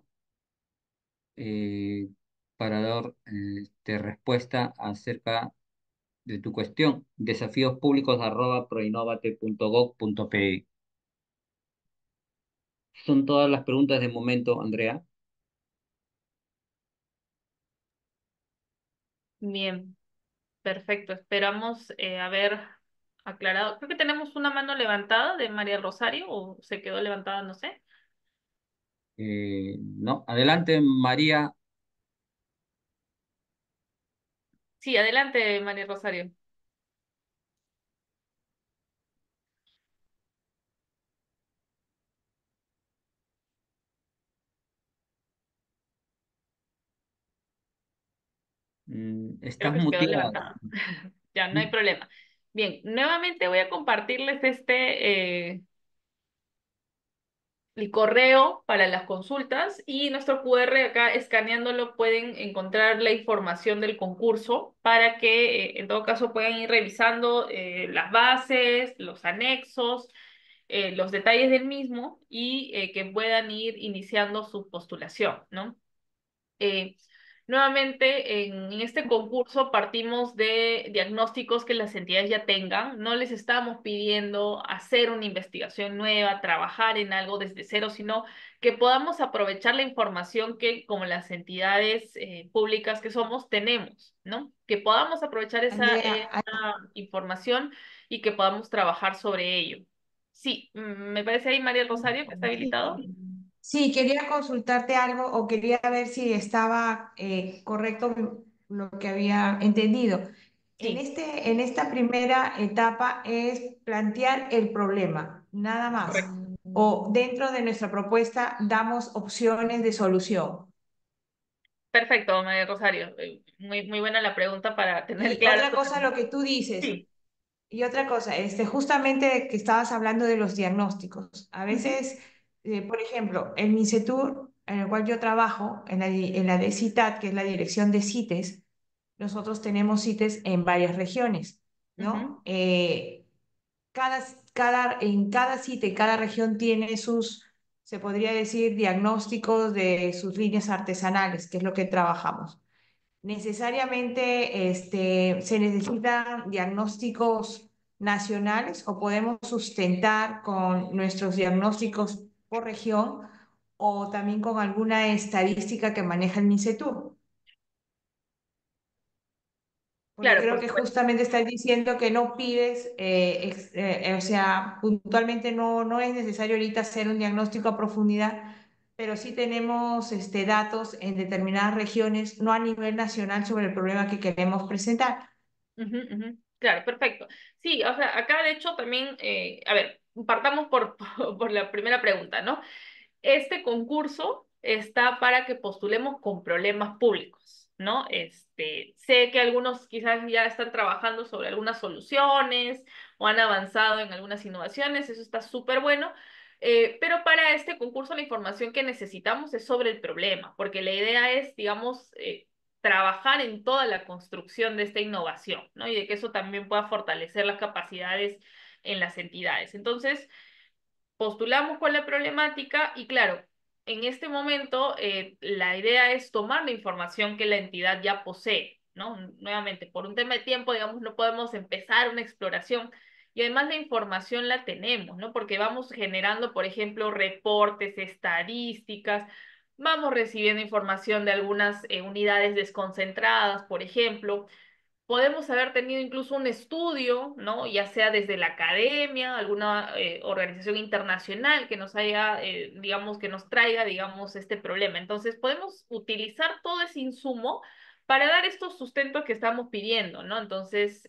Speaker 1: eh, para dar respuesta acerca de tu cuestión. Desafíospúblicos@proinnovate.gov.pe. Son todas las preguntas de momento, Andrea.
Speaker 2: Bien, perfecto. Esperamos haber aclarado. Creo que tenemos una mano levantada de María Rosario, o se quedó levantada, no sé.
Speaker 1: No, adelante, María.
Speaker 2: Sí, adelante, María Rosario. Creo
Speaker 1: Estás
Speaker 2: que se quedó
Speaker 1: muteada.
Speaker 2: levantada. Ya, no hay problema. Bien, nuevamente voy a compartirles el correo para las consultas, y nuestro QR acá, escaneándolo, pueden encontrar la información del concurso para que en todo caso puedan ir revisando las bases, los anexos los detalles del mismo y que puedan ir iniciando su postulación, ¿no? Eh, Nuevamente, en este concurso partimos de diagnósticos que las entidades ya tengan. No les estamos pidiendo hacer una investigación nueva, trabajar en algo desde cero, sino que podamos aprovechar la información que, como las entidades públicas que somos, tenemos, ¿no? Que podamos aprovechar
Speaker 3: Andrea,
Speaker 2: esa información y que podamos trabajar sobre ello. Sí, me parece ahí María Rosario que está habilitado.
Speaker 3: sí, sí, quería consultarte algo o quería ver si estaba correcto lo que había entendido.
Speaker 2: Sí,
Speaker 3: En esta primera etapa es plantear el problema, nada más.
Speaker 2: correcto.
Speaker 3: O dentro de nuestra propuesta damos opciones de solución.
Speaker 2: Perfecto, María Rosario. Muy buena la pregunta para tener
Speaker 3: Y
Speaker 2: claro
Speaker 3: otra
Speaker 2: todo
Speaker 3: cosa,
Speaker 2: el-
Speaker 3: lo que tú dices,
Speaker 2: Sí.
Speaker 3: y otra cosa, justamente que estabas hablando de los diagnósticos. A
Speaker 2: Ujú,
Speaker 3: veces, por ejemplo, el MINCETUR, en el cual yo trabajo, en la de CITAD, que es la dirección de CITES, nosotros tenemos CITES en varias regiones,
Speaker 2: ujú.
Speaker 3: ¿no? En cada CITE, cada región tiene sus, se podría decir, diagnósticos de sus líneas artesanales, que es lo que trabajamos. ¿Necesariamente se necesitan diagnósticos nacionales o podemos sustentar con nuestros diagnósticos por región o también con alguna estadística que maneja el MINCETUR? Porque
Speaker 2: Claro,
Speaker 3: creo
Speaker 2: por
Speaker 3: que
Speaker 2: supuesto.
Speaker 3: justamente estás diciendo que no pides, o sea, puntualmente no es necesario ahorita hacer un diagnóstico a profundidad, pero sí tenemos datos en determinadas regiones, no a nivel nacional, sobre el problema que queremos presentar.
Speaker 2: Ujú, ujú. Claro, perfecto. Sí, o sea, acá de hecho también, a ver, partamos por la primera pregunta, ¿no? Este concurso está para que postulemos con problemas públicos, ¿no? Sé que algunos quizás ya están trabajando sobre algunas soluciones o han avanzado en algunas innovaciones, eso está súper bueno, pero para este concurso la información que necesitamos es sobre el problema, porque la idea es, digamos, trabajar en toda la construcción de esta innovación, ¿no? Y de que eso también pueda fortalecer las capacidades en las entidades. Entonces, postulamos con la problemática y claro, en este momento la idea es tomar la información que la entidad ya posee, ¿no? Nuevamente, por un tema de tiempo, digamos, no podemos empezar una exploración y además la información la tenemos, ¿no? Porque vamos generando, por ejemplo, reportes, estadísticas, vamos recibiendo información de algunas unidades desconcentradas, por ejemplo. Podemos haber tenido incluso un estudio, ¿no? Ya sea desde la academia, alguna organización internacional que nos haya, digamos, que nos traiga, digamos, este problema. Entonces, podemos utilizar todo ese insumo para dar estos sustentos que estamos pidiendo, ¿no? Entonces,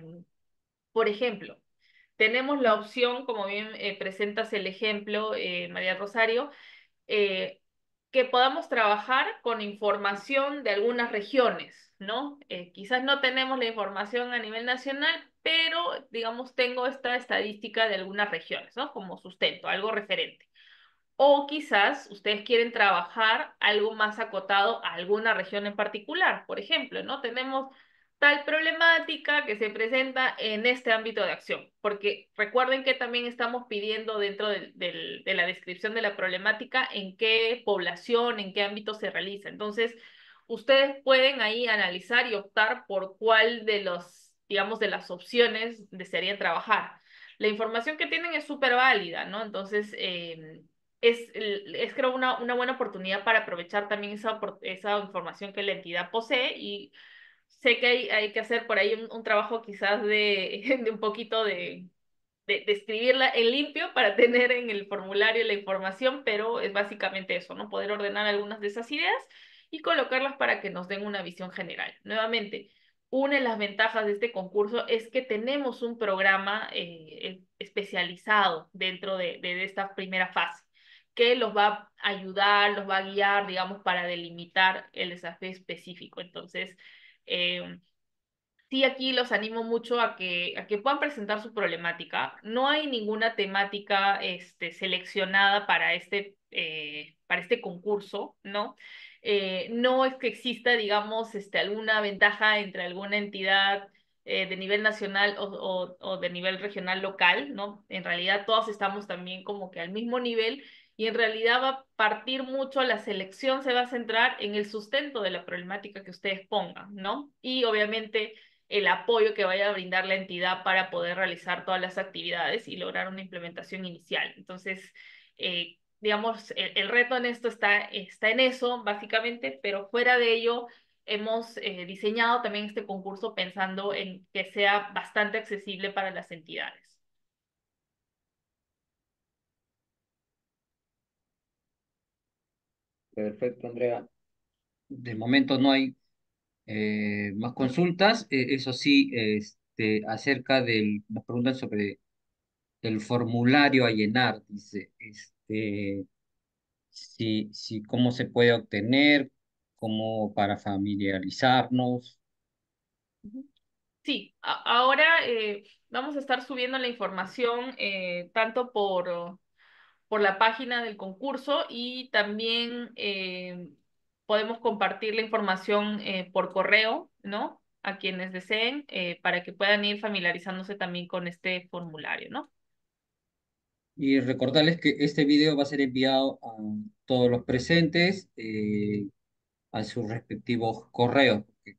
Speaker 2: por ejemplo, tenemos la opción, como bien presentas el ejemplo, María Rosario, eh, que podamos trabajar con información de algunas regiones, ¿no? Quizás no tenemos la información a nivel nacional, pero digamos tengo esta estadística de algunas regiones, ¿no? Como sustento, algo referente. O quizás ustedes quieren trabajar algo más acotado a alguna región en particular. Por ejemplo, ¿no? Tenemos tal problemática que se presenta en este ámbito de acción, porque recuerden que también estamos pidiendo dentro de la descripción de la problemática en qué población, en qué ámbito se realiza. Entonces, ustedes pueden ahí analizar y optar por cuál de los, digamos, de las opciones desearían trabajar. La información que tienen es súper válida, ¿no? Entonces, es creo una buena oportunidad para aprovechar también esa información que la entidad posee y sé que hay que hacer por ahí un trabajo quizás de un poquito de escribirla en limpio para tener en el formulario la información, pero es básicamente eso, ¿no? Poder ordenar algunas de esas ideas y colocarlas para que nos den una visión general. Nuevamente, una de las ventajas de este concurso es que tenemos un programa especializado dentro de esta primera fase que los va a ayudar, los va a guiar, digamos, para delimitar el desafío específico. Entonces, eh, sí, aquí los animo mucho a que puedan presentar su problemática. No hay ninguna temática seleccionada para este concurso, ¿no? No es que exista, digamos, alguna ventaja entre alguna entidad. de nivel nacional o de nivel regional local, ¿no? En realidad todos estamos también como que al mismo nivel y en realidad va a partir mucho, la selección se va a centrar en el sustento de la problemática que ustedes pongan, ¿no? Y obviamente el apoyo que vaya a brindar la entidad para poder realizar todas las actividades y lograr una implementación inicial. Entonces, digamos, el reto en esto está en eso, básicamente, pero fuera de ello, hemos diseñado también este concurso pensando en que sea bastante accesible para las entidades.
Speaker 1: Perfecto, Andrea. De momento no hay más consultas. Eso sí, acerca nos preguntan sobre el formulario a llenar, dice, si cómo se puede obtener, cómo para familiarizarnos.
Speaker 2: Sí, ahora vamos a estar subiendo la información tanto por la página del concurso y también podemos compartir la información por correo, ¿no? A quienes deseen para que puedan ir familiarizándose también con este formulario, ¿no?
Speaker 1: Y recordarles que este video va a ser enviado a todos los presentes a sus respectivos correos.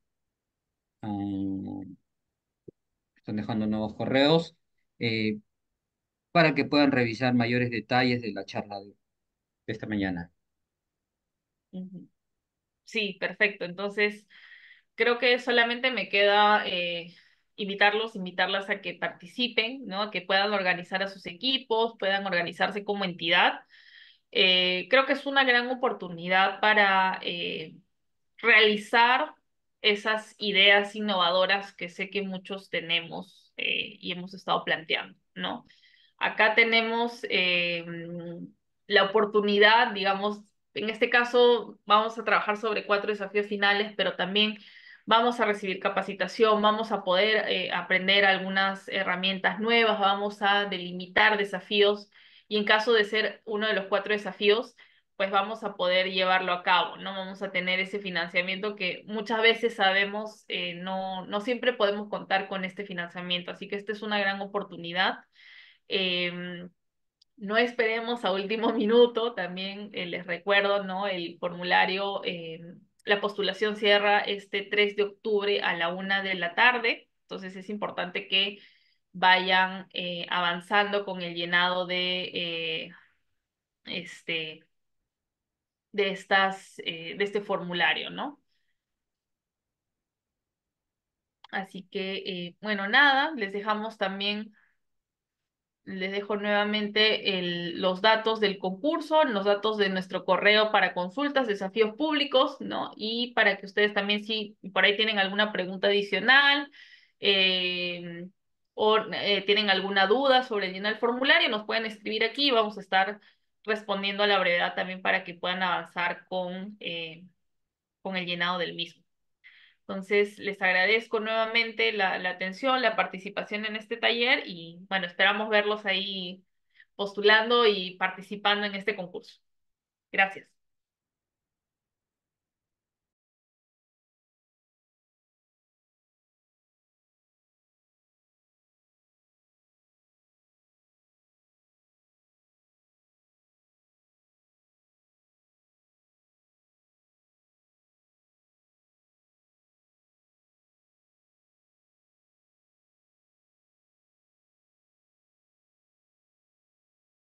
Speaker 1: Ah, están dejando nuevos correos eh, para que puedan revisar mayores detalles de la charla de esta mañana.
Speaker 2: Ujú. Sí, perfecto. Entonces, creo que solamente me queda invitarlas a que participen, ¿no? A que puedan organizar a sus equipos, puedan organizarse como entidad. Creo que es una gran oportunidad para realizar esas ideas innovadoras que sé que muchos tenemos y hemos estado planteando, ¿no? Acá tenemos la oportunidad, digamos, en este caso vamos a trabajar sobre 4 desafíos finales, pero también vamos a recibir capacitación, vamos a poder aprender algunas herramientas nuevas, vamos a delimitar desafíos y en caso de ser uno de los 4 desafíos, pues vamos a poder llevarlo a cabo, ¿no? Vamos a tener ese financiamiento que muchas veces sabemos no siempre podemos contar con este financiamiento, así que esta es una gran oportunidad. Eh, no esperemos a último minuto, también les recuerdo, ¿no? El formulario, la postulación cierra este 3 de octubre a la 1 de la tarde, entonces es importante que vayan avanzando con el llenado este, de este formulario, ¿no? Así que, bueno, nada, les dejo nuevamente los datos del concurso, los datos de nuestro correo para consultas, desafíos públicos, ¿no? Y para que ustedes también, si por ahí tienen alguna pregunta adicional eh, o tienen alguna duda sobre llenar el formulario, nos pueden escribir aquí y vamos a estar respondiendo a la brevedad también para que puedan avanzar con el llenado del mismo. Entonces, les agradezco nuevamente la atención, la participación en este taller y bueno, esperamos verlos ahí postulando y participando en este concurso. Gracias.